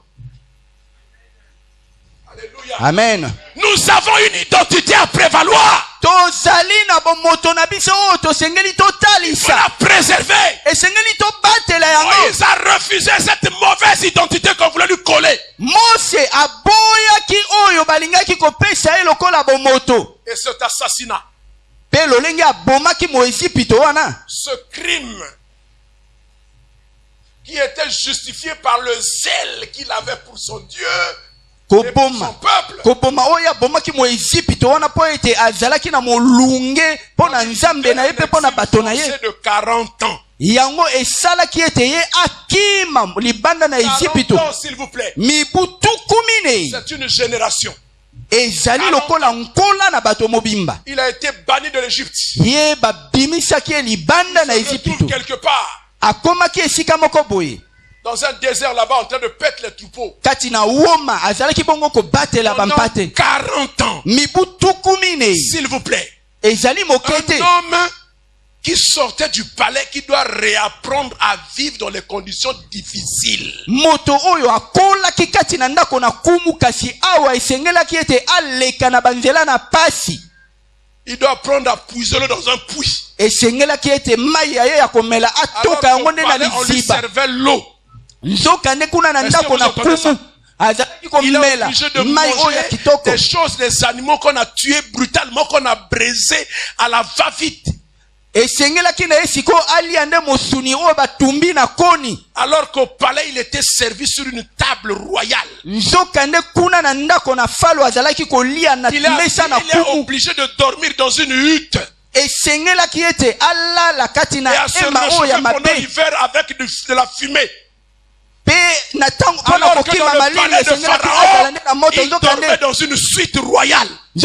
Alléluia. Amen. Nous avons une identité à prévaloir. Tozali na bomoto na biso o tosengeli totalisa. Il faut la préserver. Esengeli to batela yango. Moïse a refusé cette mauvaise identité qu'on voulait lui coller. Mose aboya ki oyo balingaki kopesa ye lokola bomoto. Et cet assassinat. Pe lolenge abomaki Moïse pito wana. Ce crime qui était justifié par le zèle qu'il avait pour son Dieu. Koboma koboma oya boma ki Moïse pito wana po ete azalaki na molunge pona nzambe na ye pe pona bato na ye de quarante ans. Yango esala ki ete ye akima libanda na Egypte s'il vous plaît. Mibu tukumine. C'est une génération. Ezali lokola nkola na bato mobimba. Il a été banni de l'Égypte. Ye babimisa ki libanda na Egypte. Quelque part. Akomaki esika moko boye. Dans un désert là-bas en train de pète les troupeaux. Katina woma azalaki bongo ko batela bampate. quarante ans. Mibu tukumine. S'il vous plaît. Ezali mokete. Un homme qui sortait du palais, qui doit réapprendre à vivre dans les conditions difficiles. Moto oyo akola ki katina ndako na kumu kasi awa esengela ki ete aleka na banzela na pasi. Il doit apprendre à puiser l'eau dans un puits. Esengela ki ete mai ya ye ya komela atoka yango nde na liziba. On lui servait l'eau. Nzoka nde kuna na ndako na kumu azalaki komela mai oyo ya kitoko. Des choses, des animaux qu'on a tués brutalement, qu'on a brisés à la va-vite. Esengela ki na esiko alia nde mosuni oyo batumbi na koni. Alors qu'au palais il était servi sur une table royale. Nzoka nde kuna na ndako na falo azalaki kolia na mesa na kumu. Il est obligé de dormir dans une hutte. Esengela ki ete alala kati na ema oyo ya mabe. Pendant l'hiver avec de, de la fumée. Alors que dans le palais de Pharaon, il dormait dans une suite royale. Mais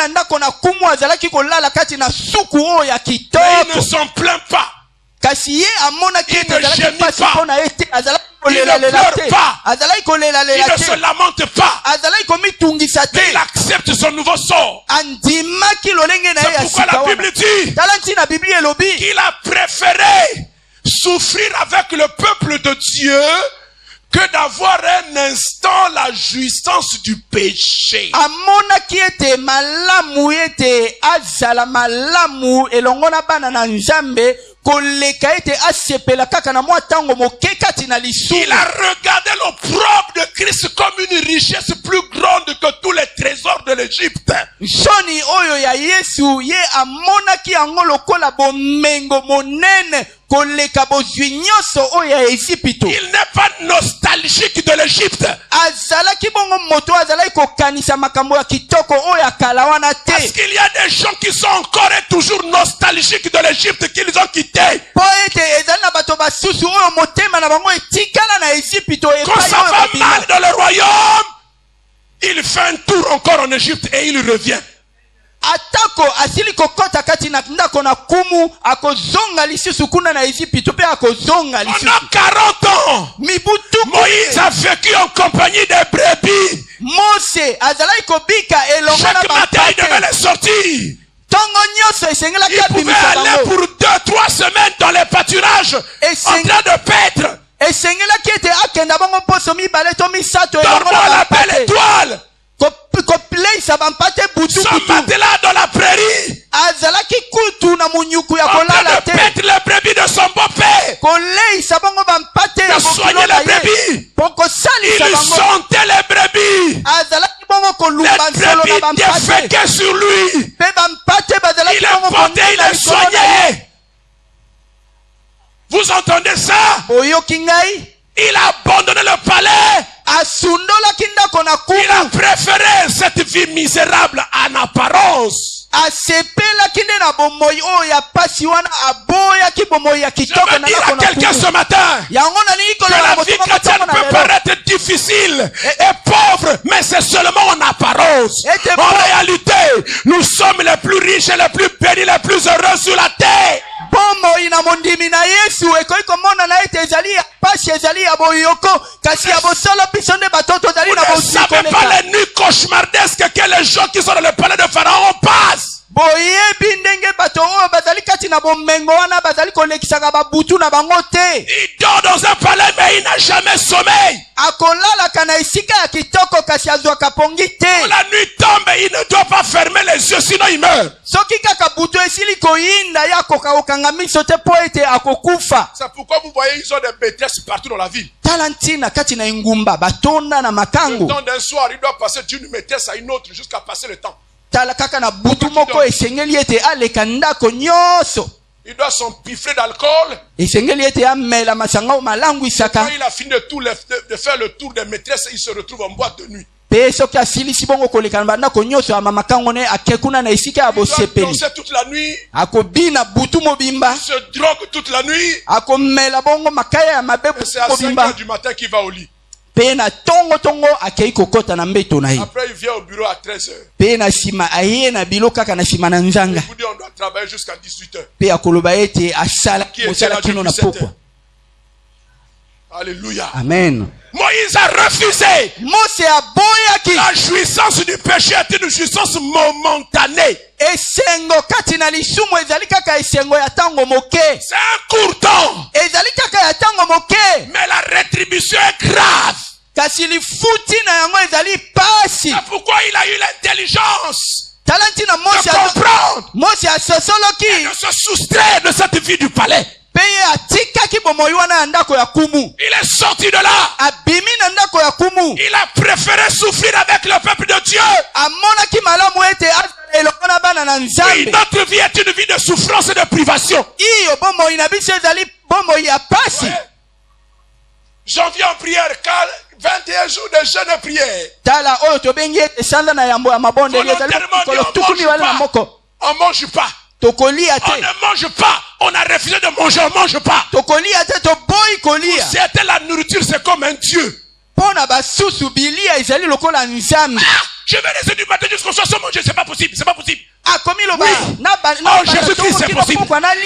il ne s'en plaint pas. Il ne gémit pas. Il ne pleure pas. Il ne se lamente pas. Mais il accepte son nouveau sort. C'est pourquoi la Bible dit qu'il a préféré souffrir avec le peuple de Dieu que d'avoir un instant la jouissance du péché. Amona ki ete malamu ete azala malamu elongona bana na nzambe koleka ete asepela kaka na mwa tango moke kati na lisumu. Il a regardé l'opprobre de Christ comme une richesse plus grande que tous les trésors de l'Égypte. Shoni oyo ya Yesu ye amona ki yango lokola bomengo monene koleka bozwi nyoso oyo ya Égypte. Il n'est pas nostalgique de l'Égypte. Azalaki bongo moto azalaki kokanisa makambo ya kitoko oyo ya kala wana te. Parce qu'il y a des gens qui sont encore et toujours nostalgiques de l'Égypte qu'ils ont quitté. Po ete ezali na bato basusu oyo motema na bango etikala na Égypte oyo. Quand ça va mal dans le royaume, il fait un tour encore en Égypte et il revient. Atako asili kokota kati na ndako na kumu akozonga lisusu kuna na Égypte pe akozonga lisusu. Pendant quarante ans, Mibutu Moïse a vécu en compagnie des brebis. Mose azalaki kobika elongo na chaque matin il devait les sortir. Tongo nyoso esengela il pouvait aller pour deux trois semaines dans les pâturages en train de paître. Esengela ki ete akenda bango poso mibale to misato elongo na la belle étoile. Son matelas dans la prairie. En train de paître les brebis de son beau-père. De soigner les brebis. Il sentait les brebis. Les brebis déféquaient sur lui. Il les portait, il les soignait. Vous entendez ça? Il a abandonné le palais. Il a préféré cette vie misérable en apparence. Je veux dire à quelqu'un ce matin que la vie chrétienne peut paraître difficile et pauvre, mais c'est seulement en apparence. En réalité, nous sommes les plus riches et les plus bénis, les plus heureux sur la terre. Bomo ina mondimi na Yesu eko iko mona na ete ezali pasi ezali ya boyoko kasi ya bosolo biso nde batoto ezali na bosiko. Vous ne savez pas les nuits cauchemardesques que les gens qui sont dans le palais de Pharaon passent. Boyebi ndenge bato oyo bazali kati na bomengo wana bazali kolekisaka babutu na bango te. Il dort dans un palais mais il n'a jamais sommeil. Akolalaka na esika ya kitoko kasi azwaka pongi te. Quand la nuit tombe, il ne doit pas fermer les yeux sinon il meurt. Soki kaka butu esili koyinda ya kokanga miso te po ete akokufa. C'est pourquoi vous voyez ils ont des maîtresses partout dans la ville. Talantina kati na ingumba batonda na makango. Le temps d'un soir, il doit passer d'une maîtresse à une autre jusqu'à passer le temps. Tala kaka na butu moko esengeli ete aleka ndako nyoso. Il doit s'empiffrer d'alcool. Esengeli ete amela masanga malangu isaka. Quand il a fini de, tout le, de, de faire le tour des maîtresses, il se retrouve en boîte de nuit. Pe soki asilisi bongo koleka na ndako nyoso ya mama kango ne akekuna na esika ya bosepeli. Il doit danser toute la nuit. Akobina butu mobimba. Il se drogue toute la nuit. Akomela bongo makaya ya mabe butu c'est à cinq heures du matin qu'il va au lit. Pena tongo tongo akei kokota na mbeto na ye. Après il vient au bureau à treize heures. Pena sima aye na bilo kaka na sima na nzanga. Il vous dit on doit travailler jusqu'à dix-huit heures. Pe akoloba ete asala mosala kino na pokwa. Alléluia. Amen. Moïse a refusé. Mose aboyaki. La jouissance du péché est une jouissance momentanée. Esengo kati na lisumu ezali kaka esengo ya tango moke. C'est un court temps. Ezali kaka ya tango moke. Mais la rétribution est grave. Kasi lifuti na yango ezali pasi. C'est pourquoi il a eu l'intelligence Talantina Mose de comprendre. Mose asosoloki. Et de se soustraire de cette vie du palais. Peye atikaki bomoyi wana ndako ya kumu. Il est sorti de là. Abimi na ndako ya kumu. Il a préféré souffrir avec le peuple de Dieu. Amonaki malamu ete elokona bana na nzambe. Oui, notre vie est une vie de souffrance et de privation. Iyo bomoyi na biso ezali bomoyi ya pasi. Ouais. Janvier en prière, car vingt et un jours de jeûne et prière. Tala oyo tobengi ete sanda na yambo ya mabonde ezali kolo tukumi wala na moko. On mange pas. Tokoli ate. On ne mange pas. On a refusé de manger, on mange pas. Tokoli ate to boy kolia. C'était la nourriture, c'est comme un Dieu. Pona basusu bilia ezali lokola nzambe. Ah, je vais rester du matin jusqu'au soir sans manger, c'est pas possible, c'est pas possible. Ah, comme il oui. Oh, Jésus-Christ, c'est possible.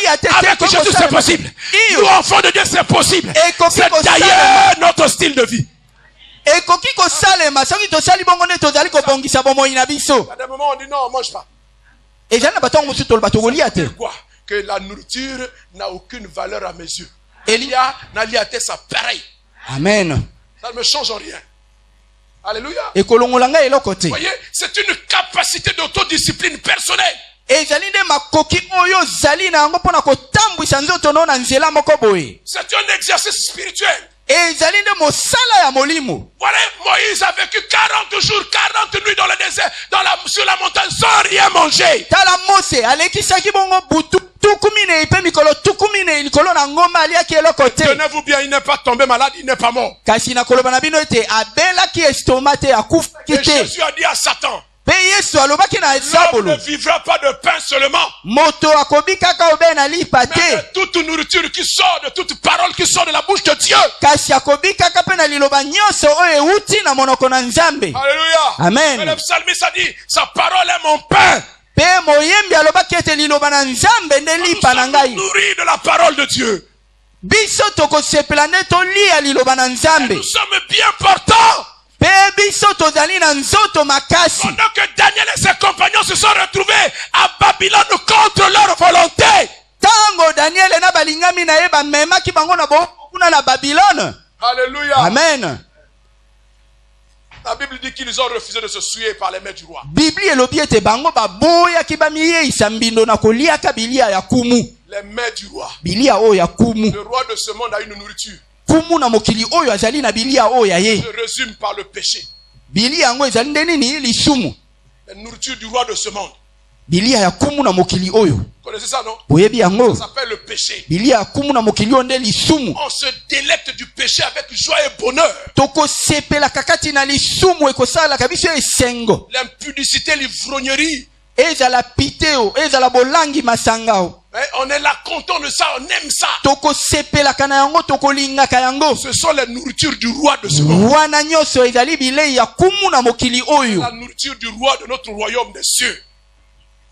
Avec Jésus, c'est possible. Nous, enfants de Dieu, c'est possible. C'est d'ailleurs notre style de vie. Et koki ko salema, soki to sali bongo ne to zali ko bongisa bomo ina biso. À des moments, on dit non, on mange pas. Et j'en ai baton musu tol bato goli ate. Quoi? Que la nourriture n'a aucune valeur à mes yeux. Elia n'a liaté ça pareil. Amen. Ça ne me change en rien. Alléluia. Et kolongolanga eloko te. Vous voyez, c'est une capacité d'autodiscipline personnelle. Et zali de makoki oyo zali na ngo pona ko tambwisa nzoto no na nzela moko boye. C'est un exercice spirituel. Et zali de mosala ya molimo. Voilà, Moïse a vécu quarante jours, quarante nuits dans le désert, dans la, sur la montagne, sans rien manger. Tala Mose, alekisaki bongo butu tukumine ipe mikolo tukumine ilikolo na ngomba aliaki eloko te. Tenez-vous bien, il n'est pas tombé malade, il n'est pas mort. Kasi na koloba na bino ete abelaki estomate akufaki te. Et Jésus a dit à Satan, pe Yesu alobaki na l'homme ne vivra pas de pain seulement, moto akobi kaka obe na lipa te, mais de toute nourriture qui sort, de toute parole qui sort de la bouche de Dieu. Kasi akobi kaka pe na liloba nyonso oyo euti na monoko na Nzambe. Alléluia. Amen. Mais le psalmiste a dit, sa parole est mon pain. Pe moyembi alobaki ete liloba na Nzambe nde lipa na ngai. Nous sommes nourris de la parole de Dieu. Biso tokosepela nde tolia liloba na Nzambe. Nous sommes bien portants. Pe biso tozali na nzoto makasi. Pendant que Daniel et ses compagnons se sont retrouvés à Babylone contre leur volonté. Tango Daniel na balingami na ye bamemaki bango na bokuna na Babylone. Alléluia. Amen. La Bible dit qu'ils ont refusé de se souiller par les mains du roi. Bibli elobi ete bango baboya ki bamiyeisa mbindo na koliaka bilia ya kumu. Les mains du roi. Bilia oyo ya kumu. Le roi de ce monde a une nourriture. Kumu na mokili oyo azali na bilia oyo ya ye. Je résume par le péché. Bilia yango ezali nde nini lisumu. La nourriture du roi de ce monde. Bilia ya kumu na mokili oyo. Vous connaissez ça, non? Boyebi yango. Ça s'appelle le péché. Bilia ya kumu na mokili oyo nde lisumu. On se délecte du péché avec joie et bonheur. Toko sepela kakati na lisumu ekosala kabiso esengo. L'impudicité, l'ivrognerie. Ezala piteo, ezala bolangi masangao. On est là content de ça, on aime ça. Toko sepela kana yango toko linga kayango. Ce sont les nourritures du roi de ce monde. Wana nyoso ezali bilei ya kumu na mokili oyo. La nourriture du roi de notre royaume des cieux.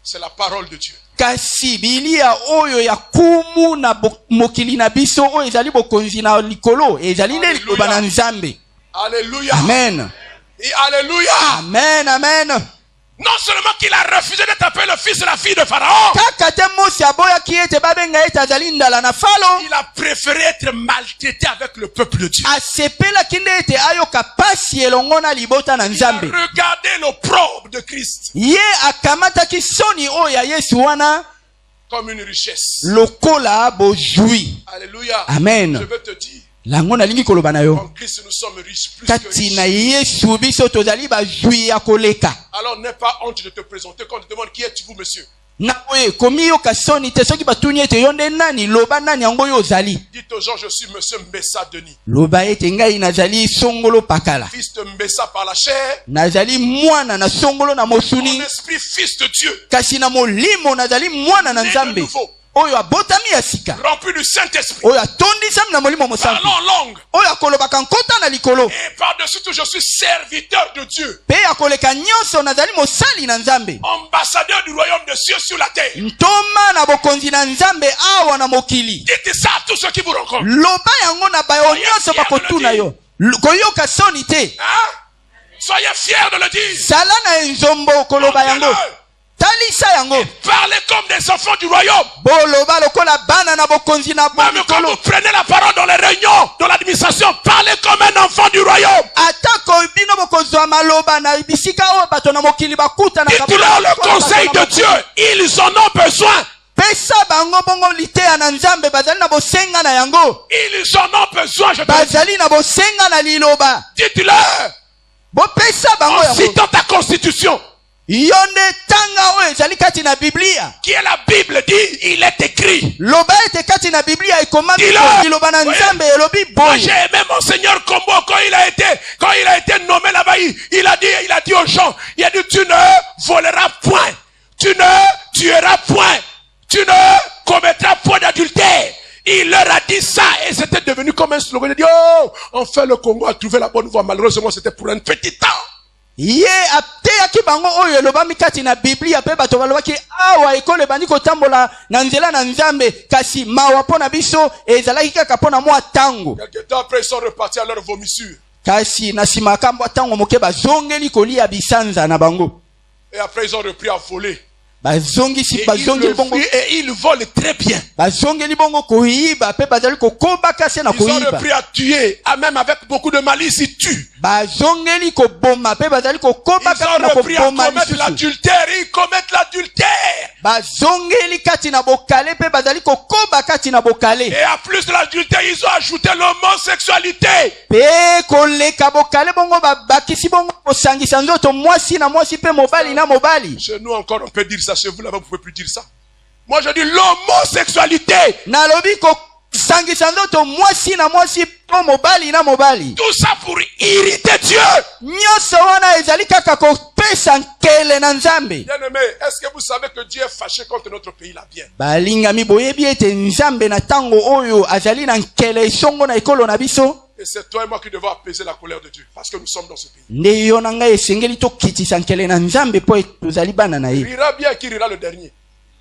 C'est la parole de Dieu. Kasi bilia oyo ya kumu na bo- mokili na biso oyo ezali bokonzi na likolo ezali le liloba na Nzambe. Alléluia. Amen. Et alléluia. Amen, amen. Non seulement qu'il a refusé d'être appelé le fils de la fille de Pharaon, Kaka te Mosi aboya ki ete babenga ete azali ndala na Falo. il a préféré être maltraité avec le peuple de Dieu. Asepela kinde ete ayoka pasi elongo na libota na Nzambe. Regardez l'opprobre de Christ Ye akamataki soni oyo ya Yesu wana comme une richesse. lokola bozwi. Alléluia. Amen. Je veux te dire, Lango nalingi koloba na yo. en Christ nous sommes riches, plus que Kati na riches. Yesu biso tozali bazwi ya koleka. Alors n'aie pas honte de te présenter quand on te demande qui êtes-vous, monsieur. Na oye komi yoka soni te soki batuni ete yo nde nani loba nani yango yo ozali. Dites aux gens, je suis monsieur Mbessa Denis, Loba ete ngai nazali songolo pakala. fils de Mbessa par la chair, Nazali mwana na songolo na mon mosuni. esprit, fils de Dieu, Kasi na molimo nazali mwana na né de Nzambe. nouveau, Oyo abotami ya sika. rempli du Saint-Esprit, Oyo atondisami na molimo mosantu. parlant en langue. Oyo akolobaka nkota na likolo. Et par-dessus tout, je suis serviteur de Dieu, Pe akoleka nyonso nazali mosali na Nzambe. ambassadeur du royaume de Dieu sur la terre. Ntoma na bokonzi na Nzambe awa na mokili. Dites ça à tous ceux qui vous rencontrent. Loba yango na bayo nyonso bakotuna yo. L- Koyoka soni te. Hein? Soyez fiers de le dire. Sala na enzombo koloba yango. Dites-le. Talisa yango. Parlez comme des enfants du royaume. Boloba lokola bana na bokonzi na Même quand bolikolo. vous prenez la parole dans les réunions, dans l'administration, parlez comme un enfant du royaume. Atako bino bokozwa maloba na bisika o bato na mokili bakuta na Dites-leur le conseil de Dieu. Ils en ont besoin. Pesa bango bongo liteya na Nzambe bazali na bosenga na yango. Ils en ont besoin. Je te dis. Bazali na bosenga na liloba. Dites-leur. Bo pesa bango En yango. citant ta constitution, Yonde tanga oyo ezali kati na Biblia. qui est la Bible, dit, il est écrit. Loba ete kati na Biblia ikomami Dis-le. liloba na Oui. Nzambe elobi Moi, boye. j'ai aimé Monseigneur Combo quand il a été, quand il a été nommé là-bas, il, il a dit, il a dit aux gens, il a dit, tu ne voleras point, tu ne tueras point, tu ne commettras point d'adultère. Il leur a dit ça et c'était devenu comme un slogan. Il a dit, oh, enfin le Congo a trouvé la bonne voie. Malheureusement, c'était pour un petit temps. Ye ateyaki bango oyo elobami kati na Biblia pe bato balobaki awa ekolo ebandi kotambola na nzela na Nzambe kasi mawa mpo na biso ezalaki kaka mpo na mwa tango. Quelque temps après, ils sont repartis à leur vomissure. Kasi na nsima ya kambo ntango moke bazongeli kolia bisanza na bango. Et après, ils ont repris à voler. Bazongisi Et ils, bazongeli le bongo fuient et ils volent très bien. bazongeli bongo koyiba pe bazali kokoba kasi na Ils ont koyiba. repris à tuer, à même avec beaucoup de malice, ils tuent. Bazongeli koboma pe bazali kokoba Ils kasi ont na repris à koboma commettre lisusu. l'adultère, ils commettent l'adultère. Bazongeli kati na bokale pe bazali kokoba kati na bokale. Et à plus de l'adultère, ils ont ajouté l'homosexualité. Pe koleka bokale bongo babakisi bongo kosangisa nzoto mwasi na mwasi pe mobali na mobali. Chez nous encore, on peut dire ça. Chez vous là-bas, vous pouvez plus dire ça. Moi, je dis l'homosexualité. Nalobi kosangisa nzoto mwasi na mwasi pe mobali na mobali. Tout ça pour irriter Dieu. Nyonso wana ezali kaka kopesa nkele na Nzambe. Bien-aimé, est-ce que vous savez que Dieu est fâché contre notre pays là bien? Balingami boyebi ete Nzambe na tango oyo azali na nkele esongo na ekolo na biso. Et c'est toi et moi qui devons apaiser la colère de Dieu. Parce que nous sommes dans ce pays. Nde yo na ngai esengeli tokitisa nkele na Nzambe po tozali bana na ye. Rira bien qui rira le dernier.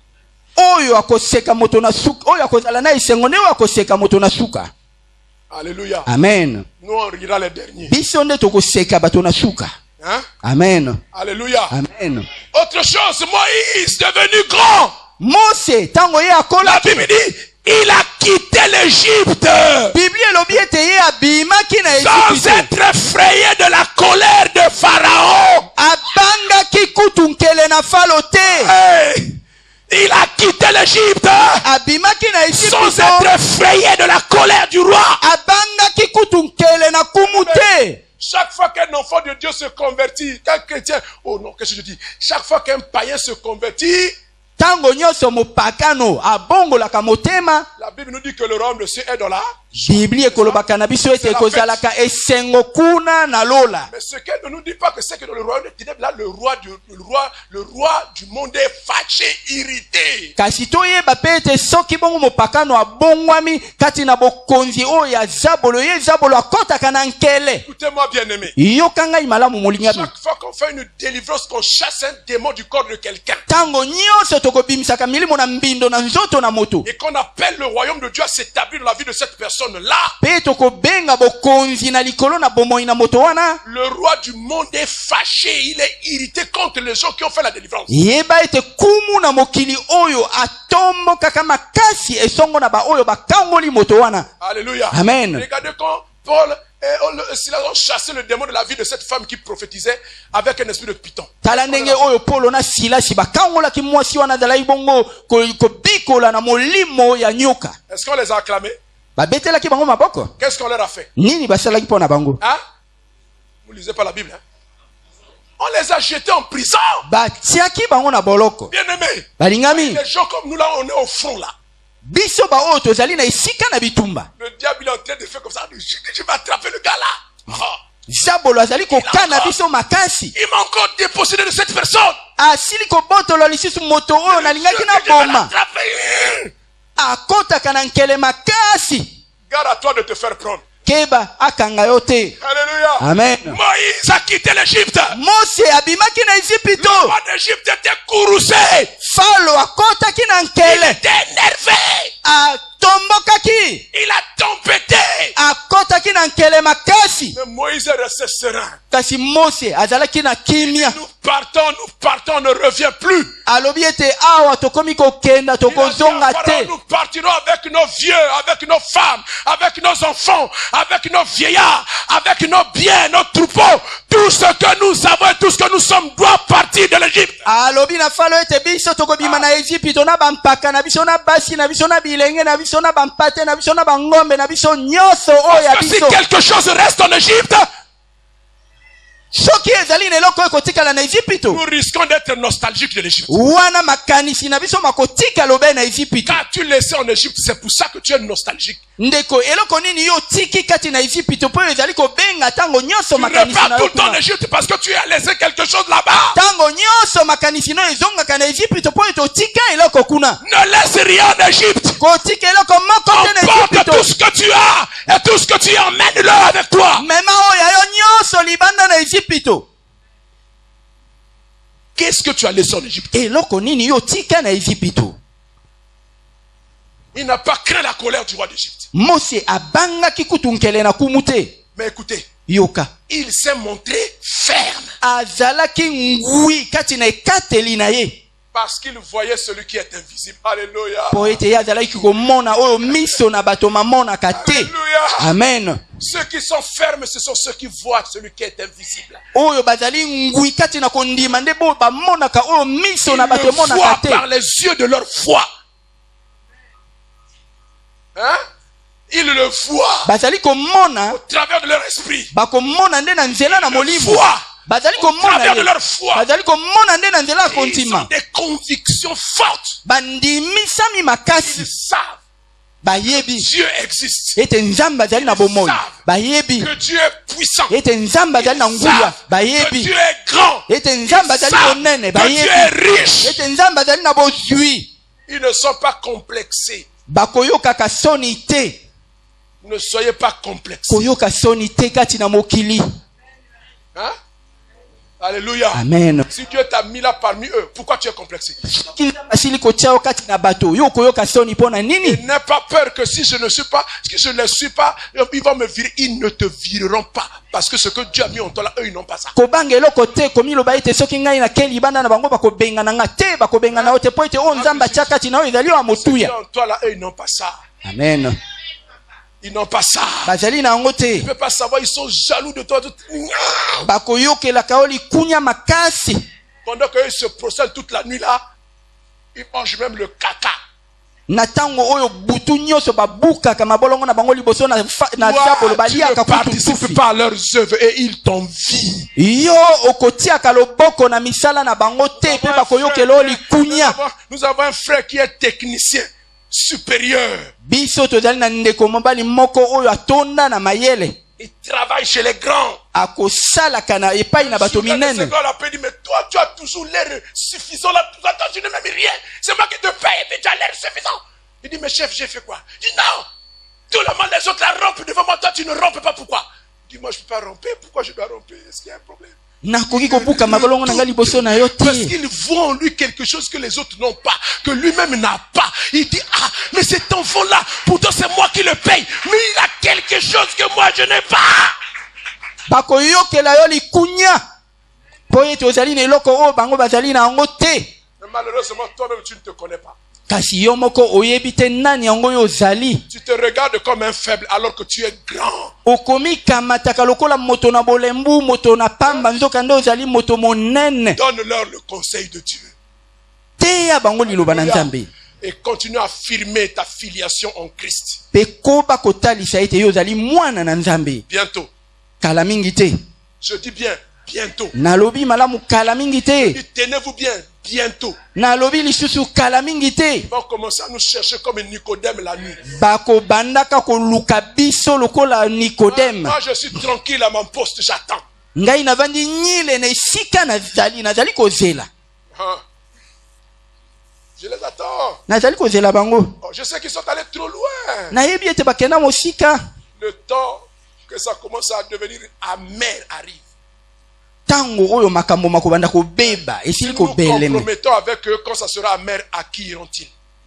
Oyo akoseka moto na suka, oyo akozala na esengo ne oyo akoseka moto na suka. Alléluia. Amen. Nous on rira les derniers. Biso nde tokoseka bato na suka. Hein? Amen. Alléluia. Amen. Autre chose, Moïse devenu grand. Mose tango ye La akola Bible dit, il a quitté l'Égypte Biblia elobi ete ye abimaki na sans Ejipito. être effrayé de la colère de Pharaon. Abangaki kutu nkele na Falo te. Hey, il a quitté l'Égypte Abimaki na sans Ejipito. être effrayé de la colère du roi. Abangaki kutu nkele na kumu te. Chaque fois qu'un enfant de Dieu se convertit, qu'un chrétien, oh non, qu'est-ce que je dis? Chaque fois qu'un païen se convertit, Tango nyonso mopakano abongolaka motema. la Bible nous dit que le royaume de Dieu est dans la Biblia ekolobaka na biso ete ekozalaka esengo kuna na lola. Mais ce qu'elle ne nous dit pas que c'est que dans le royaume des ténèbres là, le roi du le roi le roi du monde est fâché, irrité. Kasi toyeba pe ete soki bongo mopakano abongwami kati na bokonzi oyo ya Zabolo, ye Zabolo akotaka na nkele. Écoutez-moi bien aimé. Yokanga imalamu mulingami. Chaque fois qu'on fait une délivrance, qu'on chasse un démon du corps de quelqu'un, Tango nyonso tokobimisaka milimo na mbindo na nzoto na moto, et qu'on appelle le royaume de Dieu à s'établir dans la vie de cette personne-là, pe tokobenga bokonzi na likolo na bomoi na moto wana, le roi du monde est fâché, il est irrité contre les gens qui ont fait la délivrance. yeba ete kumu na mokili oyo atombokaka makasi esongo na ba oyo bakangoli moto wana. Alléluia. Amen. Regardez quand Paul et Silas ont chassé le démon de la vie de cette femme qui prophétisait avec un esprit de python. Tala ndenge oyo Paulo na Silasi bakangolaki mwasi wana azalaki bongo kobikola na molimo ya nyoka. Est-ce qu'on les a acclamés? Babetelaki bango maboko. Qu'est-ce qu'on leur a fait? Nini basalaki pona bango? Hein? Vous lisez pas la Bible, hein? On les a jetés en prison. Batiaki bango na boloko. Bien aimé. Balingami. Les gens comme nous là, on est au front là. Biso ba oyo tozali na esika na bitumba. Le diable il est en train de faire comme ça. Je, je vais attraper le gars là. Oh. Zabolo azali kokana biso makasi. Il m'a encore dépossédé de cette personne. Asili kobotolo lisusu moto oyo nalingaki na boma. Akotaka na nkele makasi. Garde à toi de te faire prendre. Keba akanga yo te. Alléluia. Amen. Moïse a quitté l'Égypte. Mose abimaki na Égypte. Le roi d'Égypte était courroucé. Falo akotaki na nkele. Il était énervé. Atombokaki. Il a tempêté. Akotaki na nkele makasi. Mais Moïse est resté serein. Kasi Mose azalaki na kimia. Nous partons, nous partons, on ne revient plus. Alobi ete awa tokomi kokenda tokozonga te. Nous partirons avec nos vieux, avec nos femmes, avec nos enfants, avec nos vieillards, avec nos biens, nos troupeaux. Tout ce que nous avons et tout ce que nous sommes doit partir de l'Égypte. Alobi na falo ete biso tokobima na Égypte na bampaka na biso na basi na biso na bilenge na biso na bampate na biso na bangombe na biso nyoso oya Parce que biso. si quelque chose reste en Égypte, soki ezali na eloko ekotikala na Égypte, nous risquons d'être nostalgiques de l'Égypte. wana makanisi na biso makotika lobe na Égypte. Quand tu laissé en Égypte, c'est pour ça que tu es nostalgique. Ndeko eloko nini yo tiki kati na Égypte po ezali kobenga tango nyonso Tu makanisi repars na tout yo le temps en kuna. Égypte parce que tu as laissé quelque chose là-bas. Tango nyonso makanisi no ezongaka na Égypte po etotika eloko kuna. Ne laisse rien en Égypte. Kotika eloko moko te na Emporte tout Égypte. ce que tu as et tout ce que tu as, emmène-le avec toi. Mema oyo yo nyonso libanda na Égypte. Qu'est-ce que tu as laissé en Égypte? Eloko nini yo tika na Égypte. Il n'a pas craint la colère du roi d'Égypte. Mose abangaki kutu nkele na kumute. Mais écoutez, Yoka. il s'est montré ferme. Azalaki ngui kati na ekateli na ye. Parce qu'il voyait celui qui est invisible. Alléluia. Po ete ye azalaki komona oyo miso na bato mamonaka te. Alléluia. Amen. Ceux qui sont fermes, ce sont ceux qui voient celui qui est invisible. Oyo bazali ngui kati na kondima nde bo bamonaka oyo miso na Ils bato le monaka voient te. par les yeux de leur foi. Hein? Ils le voient Bazali komona au travers de leur esprit. bakomona nde na nzela na Ils le molimo. voient Bazali au komona travers de ye. leur foi. Bazali komona nde na nzela ya Ils ont kontima. des convictions fortes. Bandimisami Ils makasi. savent Bayebi Dieu existe. ete nzambe azali na bomoi. Bayebi Que Dieu est puissant. ete nzambe azali na Ils nguya. savent que Bayebi Dieu est grand. ete nzambe azali savent monene. que Dieu est Bayebi riche. ete nzambe azali na bozwi. Ils ne sont pas complexés. Bakoyokaka soni te. Ne soyez pas complexés. Koyoka soni te kati na mokili. Hein? Alléluia. Amen. Si Dieu t'a mis là parmi eux, pourquoi tu es complexé? Asili kochao kati na bato. Yo koyoka soni pona Et nini? n'aie pas peur que si je ne suis pas, si je ne les suis pas, ils vont me virer. Ils ne te vireront pas. Parce que ce que Dieu a mis en toi là, eux, ils n'ont pas ça. Kobanga eloko te komi loba ete soki ngai na keli banda na bango bakobengana nga te bakobengana ote po ete o nzamba tia kati na yo ezali wa Ce qui est motuya. en toi là, eux, ils n'ont pas ça. Amen. Ils n'ont pas ça. Bazali na yango te. Tu ne peux pas savoir, ils sont jaloux de toi. Bakoyokelaka yo likunya makasi. Pendant qu'eux se procèdent toute la nuit là, ils mangent même le caca. Na tango oyo butu nyonso babukaka mabolongo na bango liboso na fa- na Toi, zabolo tu ne baliaka kutu participes tufi. pas à leurs œuvres et ils t'envient. Yo okotiaka loboko na misala na bango te pe bakoyokela yo Nous likunya. avons, nous avons un frère qui est technicien. supérieur. Biso tozali na ndeko mobali moko oyo atonda na mayele. Il travaille chez les grands. Akosala kana epai na bato minene. Le Seigneur a dit, mais toi tu as toujours l'air suffisant là. Toi tu ne m'aimes rien. C'est moi qui te paye mais tu as l'air suffisant. Il dit, mais chef, j'ai fait quoi? Il dit, non. Tout le monde, les autres la rompent devant moi. Toi tu ne rompes pas. Pourquoi? Il dit, moi je ne peux pas romper. Pourquoi je dois romper? Est-ce qu'il y a un problème? Parce qu'il voit en lui quelque chose que les autres n'ont pas, que lui-même n'a pas. Il dit, ah, mais cet enfant-là, pourtant c'est moi qui le paye, mais il a quelque chose que moi je n'ai pas. Mais malheureusement, toi-même tu ne te connais pas. Kasi yo moko oyebite nani yango yo zali. Tu te regardes comme un faible alors que tu es grand. Okomi kamataka lokola moto na bolembu, moto na pamba nzoka ndo zali moto monene. Donne-leur le conseil de Dieu. Teya bango liloba na Nzambe. Et continue à affirmer ta filiation en Christ. Pe koba kotalisa ete yo zali mwana na Nzambe. Bientôt. Kala mingi te. Je dis bien bientôt. Nalobi malamu kala mingi te. Tenez-vous bien. Bientôt. Nalobi lisusu kala mingi te. Ils vont commencer à nous chercher comme Nicodème la nuit. Bako bandaka ko luka biso lokola Nicodème. Moi je suis tranquille à mon poste, j'attends. Ngai na vandi nyile na isika na zali na zali kozela. Hein? Je les attends. Na zali kozela bango. Oh, je sais qu'ils sont allés trop loin. Na yebi ete bakenda mosika. Le temps que ça commence à devenir amer arrive. Tango oyo makambo makobanda ko beba esili ko beleme. Nous compromettons avec eux quand ça sera amer, à qui iront-ils?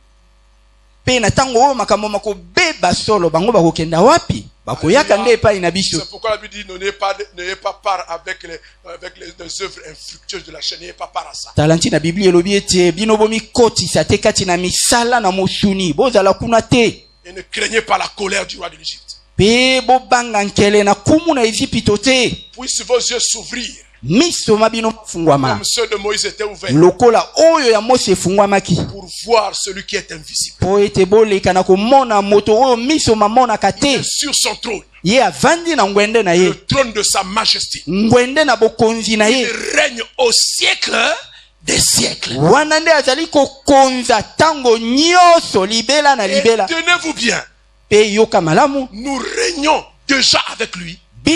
Pena tango oyo makambo mako beba solo bango bakokenda wapi? Bakoyaka nde epai na biso. C'est pourquoi la Bible dit n'ayez pas n'ayez pas part avec les avec les, les œuvres infructueuses de la chaîne, n'ayez pas part à ça. Talanti na Biblia elobi ete bino bomi koti sa te kati na misala na mosuni bozala kuna te. Et ne craignez pas la colère du roi de l'Égypte. Pe bo banga nkele na kumu na Egypte te. Puisse vos yeux s'ouvrir. Miso mabino fungwama. Comme ceux de Moïse étaient ouverts. Lokola oyo ya Mose fungwamaki. Pour voir celui qui est invisible. Po ete boleka na komona moto oyo miso mamona kate. Sur son trône. Ye avandi na ngwende na ye. Le trône de sa majesté. Ngwende na bokonzi na ye. Il règne au siècle des siècles. Wana nde azali kokonza tango nyoso libela na libela. Tenez-vous bien. Pe yoka malamu. Nous régnons déjà avec lui. Et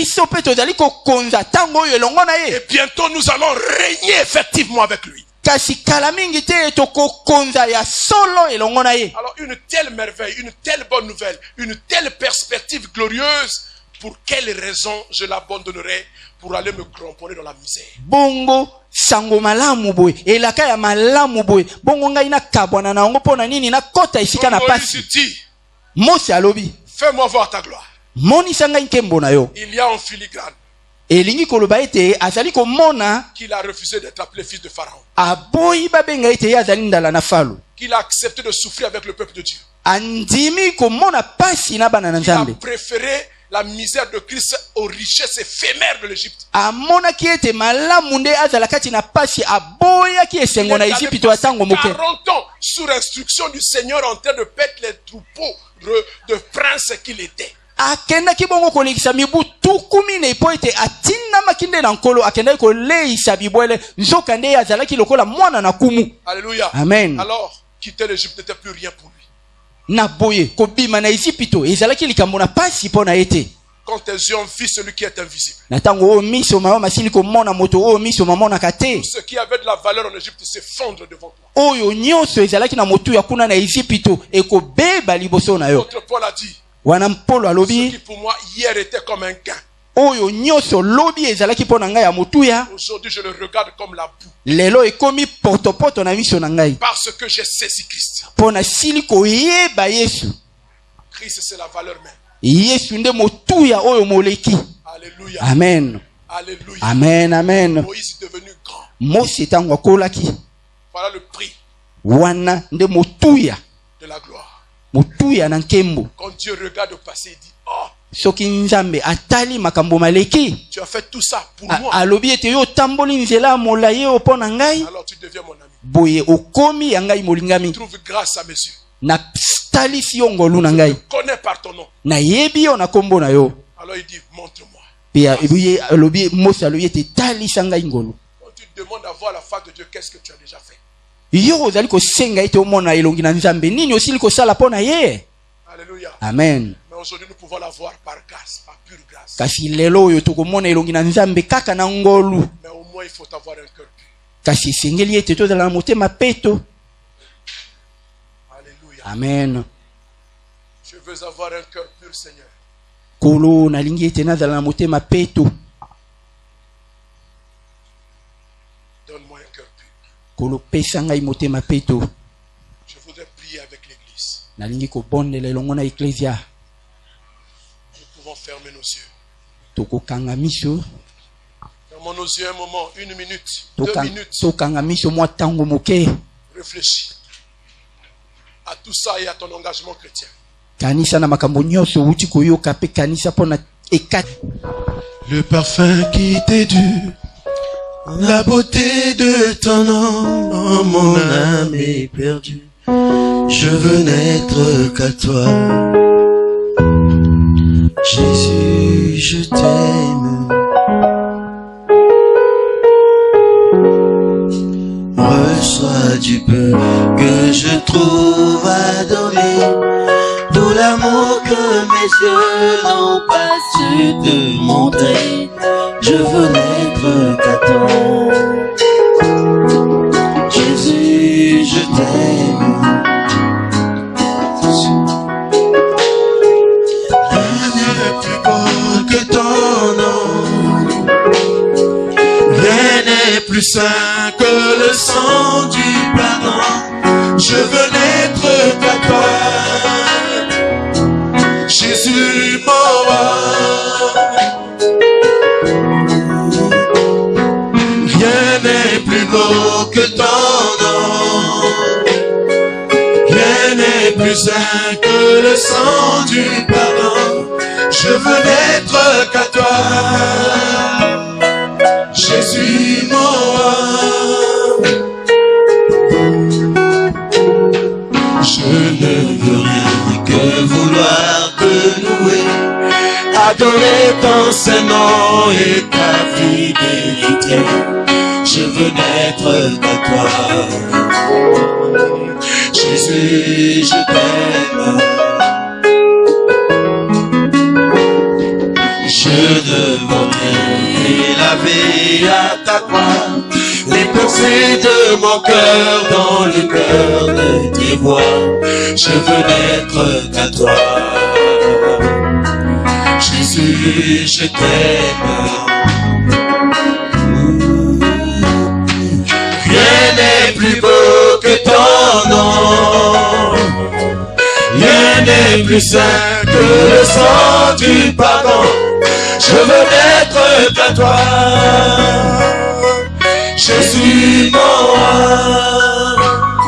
bientôt nous allons régner effectivement avec lui. Alors une telle merveille, une telle bonne nouvelle, une telle perspective glorieuse, pour quelle raison je l'abandonnerai pour aller me cramponner dans la misère? Bongo sango malamu boy elaka ya malamu boy bongo ngai na kabwana na ngo pona nini na kota isika na pasi. Mose alobi, fais-moi voir ta gloire. Moni sanga nkembo na yo. Il y a un filigrane. Elingi koloba ete azali ko mona qu'il a refusé d'être appelé fils de Pharaon. Aboyi babenga ete ya azali ndala na falo. Qu'il a accepté de souffrir avec le peuple de Dieu. Andimi ko mona pasi na bana na Nzambe. Il a préféré la misère de Christ aux richesses éphémères de l'Égypte. Amona ki ete malamu nde azala kati na pasi aboya ki esengo na Égypte to atango moke. quarante ans sous instruction du Seigneur en train de paître les troupeaux de princes qu'il était. Akenda kibongo kolekisa mibu tukumi ne po ete atinda makinde na nkolo akenda ko leisa bibwele nzoka nde azalaki lokola mwana na kumu. Alléluia. Amen. Alors quitter l'Égypte n'était plus rien pour lui. Na boye ko bima na Égypte ezalaki likambo na pasi pona ete. Quand tes yeux ont vu celui qui est invisible. Na tango o miso mama masili ko mona moto o miso mama na kate. Ce qui avait de la valeur en Égypte s'effondre devant toi. Oyo nyonso ezalaki na motu ya kuna na Égypte eko beba liboso na yo. Notre Paul a dit. Wanampolo alobi, ce qui pour moi hier était comme un gain. Oyo nyoso lobi ezalaki pona ngai ya motuya. Aujourd'hui je le regarde comme la boue. Lelo ekomi potopoto na miso na ngai. Parce que j'ai saisi Christ. Pona sili ko yeba Yesu. Christ c'est la valeur même. Yesu nde motuya oyo moleki. Alléluia. Amen. Alléluia. Amen, amen. Moïse est devenu grand. Mose tango akolaki. Voilà le prix. Wana nde motuya. De la gloire. Motuya na nkembo. Quand Dieu regarde au passé, il dit, oh. Soki Nzambe atali makambo maleki. Tu as fait tout ça pour A, moi. Alobi ete yo tamboli nzela molaye opona ngai. Alors tu deviens mon ami. Boye okomi ya ngai molingami. Trouve grâce à mes yeux. Na stalisi yo ngolu na ngai. Je te connais par ton nom. Na yebi yo na kombo na yo. Alors il dit, montre-moi. Pia ebuye alobi Mose alobi ete talisa ngai ngolu. Quand tu demandes à voir la face de Dieu, qu'est-ce que tu as déjà fait? yo ozali kosenga ete omona elongi na Nzambe nini osili kosala pona ye. Alléluia. Amen. Mais aujourd'hui nous pouvons la voir par grâce, par pure grâce. Kasi lelo oyo tokomona elongi na Nzambe kaka na ngolu. Mais au moins il faut avoir un cœur pur. Kasi sengeli ete tozala na motema peto. Alléluia. Amen. Je veux avoir un cœur pur, Seigneur. Kolo nalingi ete nazala na motema peto. Donne-moi un cœur pur. Kolo pesa ngai motema peto. Je voudrais prier avec l'église. Nalingi kobondela elongo na eklesia. Nous pouvons fermer nos yeux. Tokokanga miso. Fermons nos yeux un moment, une minute, deux minutes. Tokanga miso mwa tango moke. Réfléchis à tout ça et à ton engagement chrétien. Kanisa na makambo nyonso uti koyoka pe kanisa pona ekat. Le parfum qui t'est dû, la beauté de ton nom, mon âme est perdue. Je veux n'être qu'à toi. Jésus, je t'aime. Reçois du peu que je trouve à donner. Tout l'amour que mes yeux n'ont pas su te montrer. Je veux n'être qu'à toi. Jésus, je t'aime. Rien n'est plus beau que ton nom. Rien n'est plus saint que le sang du pardon. Je veux n'être qu'à toi. Jésus, mon roi. Rien n'est plus beau que ton nom. Rien n'est plus saint que le sang du pardon. Je veux n'être qu'à toi. Jésus, mon roi. Je ne veux rien que vouloir te louer, adorer ton Saint-Nom et ta fidélité. Je veux n'être qu'à toi. Jésus, je t'aime. Je devrais laver à ta croix les pensées de mon cœur dans le cœur de tes voix. Je veux n'être qu'à toi. Jésus, je t'aime. Rien n'est plus beau que ton nom. Rien n'est plus saint que le sang du pardon. Je veux n'être qu'à toi. Jésus, mon roi.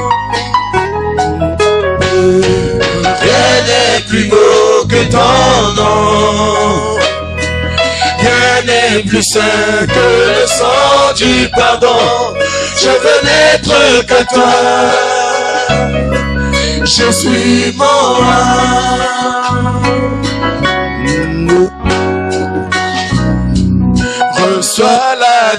Rien n'est plus beau que ton nom. Rien n'est plus saint que le sang du pardon. Je veux n'être qu'à toi. Jésus, mon roi. Reçois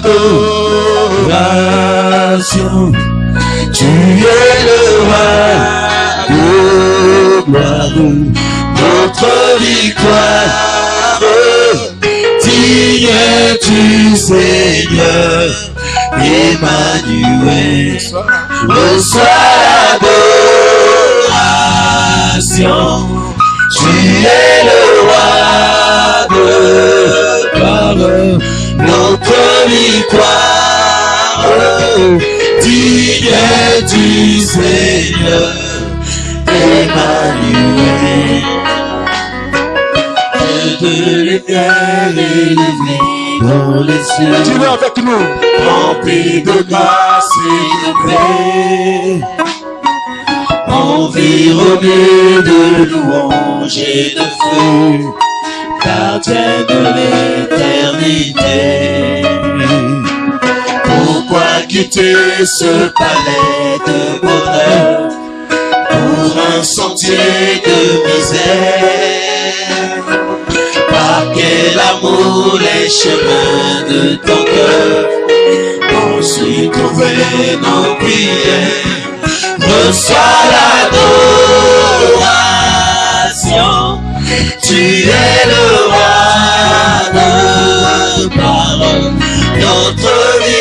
l'adoration. Tu es le roi de gloire, notre victoire. Digne tu Seigneur, Emmanuel. Reçois l'adoration. Tu es le roi de gloire, notre victoire. Digne du Seigneur, Emmanuel. Que de lumière élevée dans les cieux. Dis-le avec nous. Rempli de grâce et de paix, environné de louanges et de feu, gardien de l'éternité. Pourquoi quitter ce palais de bonheur pour un sentier de misère? Par quel amour les chemins de ton cœur Ensuite, trouver nos prières. Reçois l'adoration. Tu es le roi de parole, notre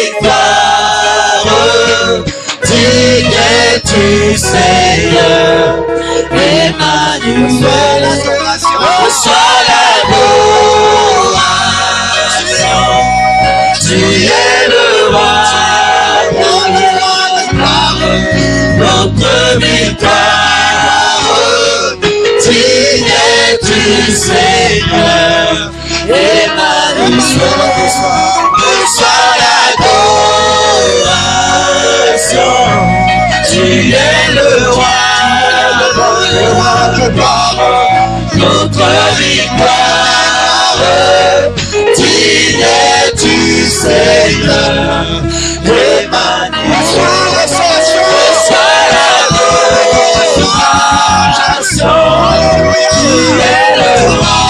victoire. Digne es-tu, Seigneur, Emmanuel. Reçois l'adoration. Tu es le roi de parole, notre victoire. Digne es-tu, Seigneur, Emmanuel. Reçois l'adoration. Tu es le roi, le roi de parole, notre victoire. Digne es-tu, Seigneur, Emmanuel. Reçois l'adoration. Tu es le roi,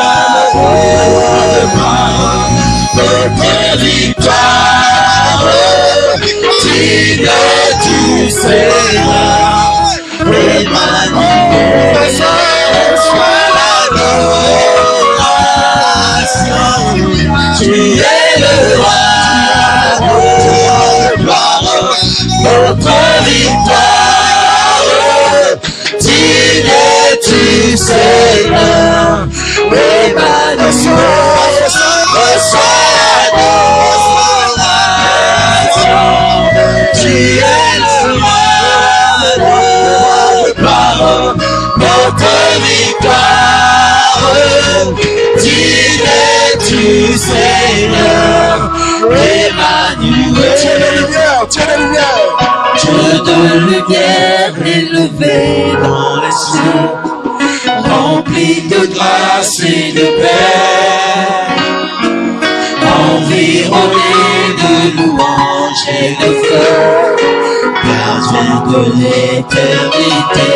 le roi notre victoire. Digne es-tu, Seigneur, Emmanuel. Reçois l'adoration. Tu es le roi, notre victoire. Digne es-tu, Seigneur, Emmanuel. Reçois l'adoration. Tu es le roi, de parole, notre victoire. Digne es-tu, Seigneur, Emmanuel. Dieu de lumière, Dieu de lumière. Dieu de lumière élevé dans les cieux, rempli de grâce et de paix, environné de louanges et de feu, gardien de l'éternité.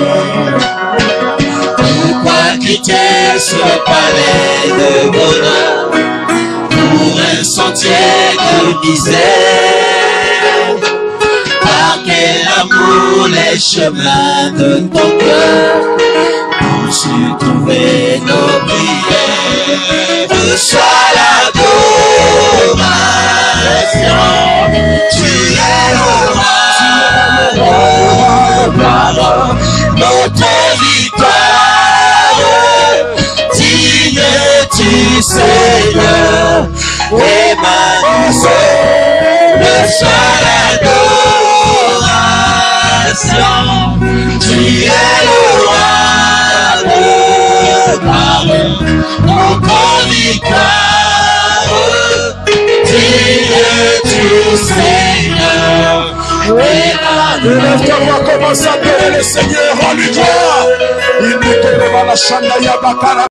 Pourquoi quitter ce palais de bonheur pour un sentier de misère? Par quel amour les chemins de ton cœur pour se trouver nos prières? Reçois l'adoration. Tu es le roi, notre victoire. Digne es-tu, Seigneur, Emmanuel. Reçois l'adoration. Tu es le roi de parole, notre victoire. Digne es-tu, Seigneur, Emmanuel. Lève ta voix, commence à adorer le Seigneur, rends-lui gloire. Il nous donne la chanda yabakara.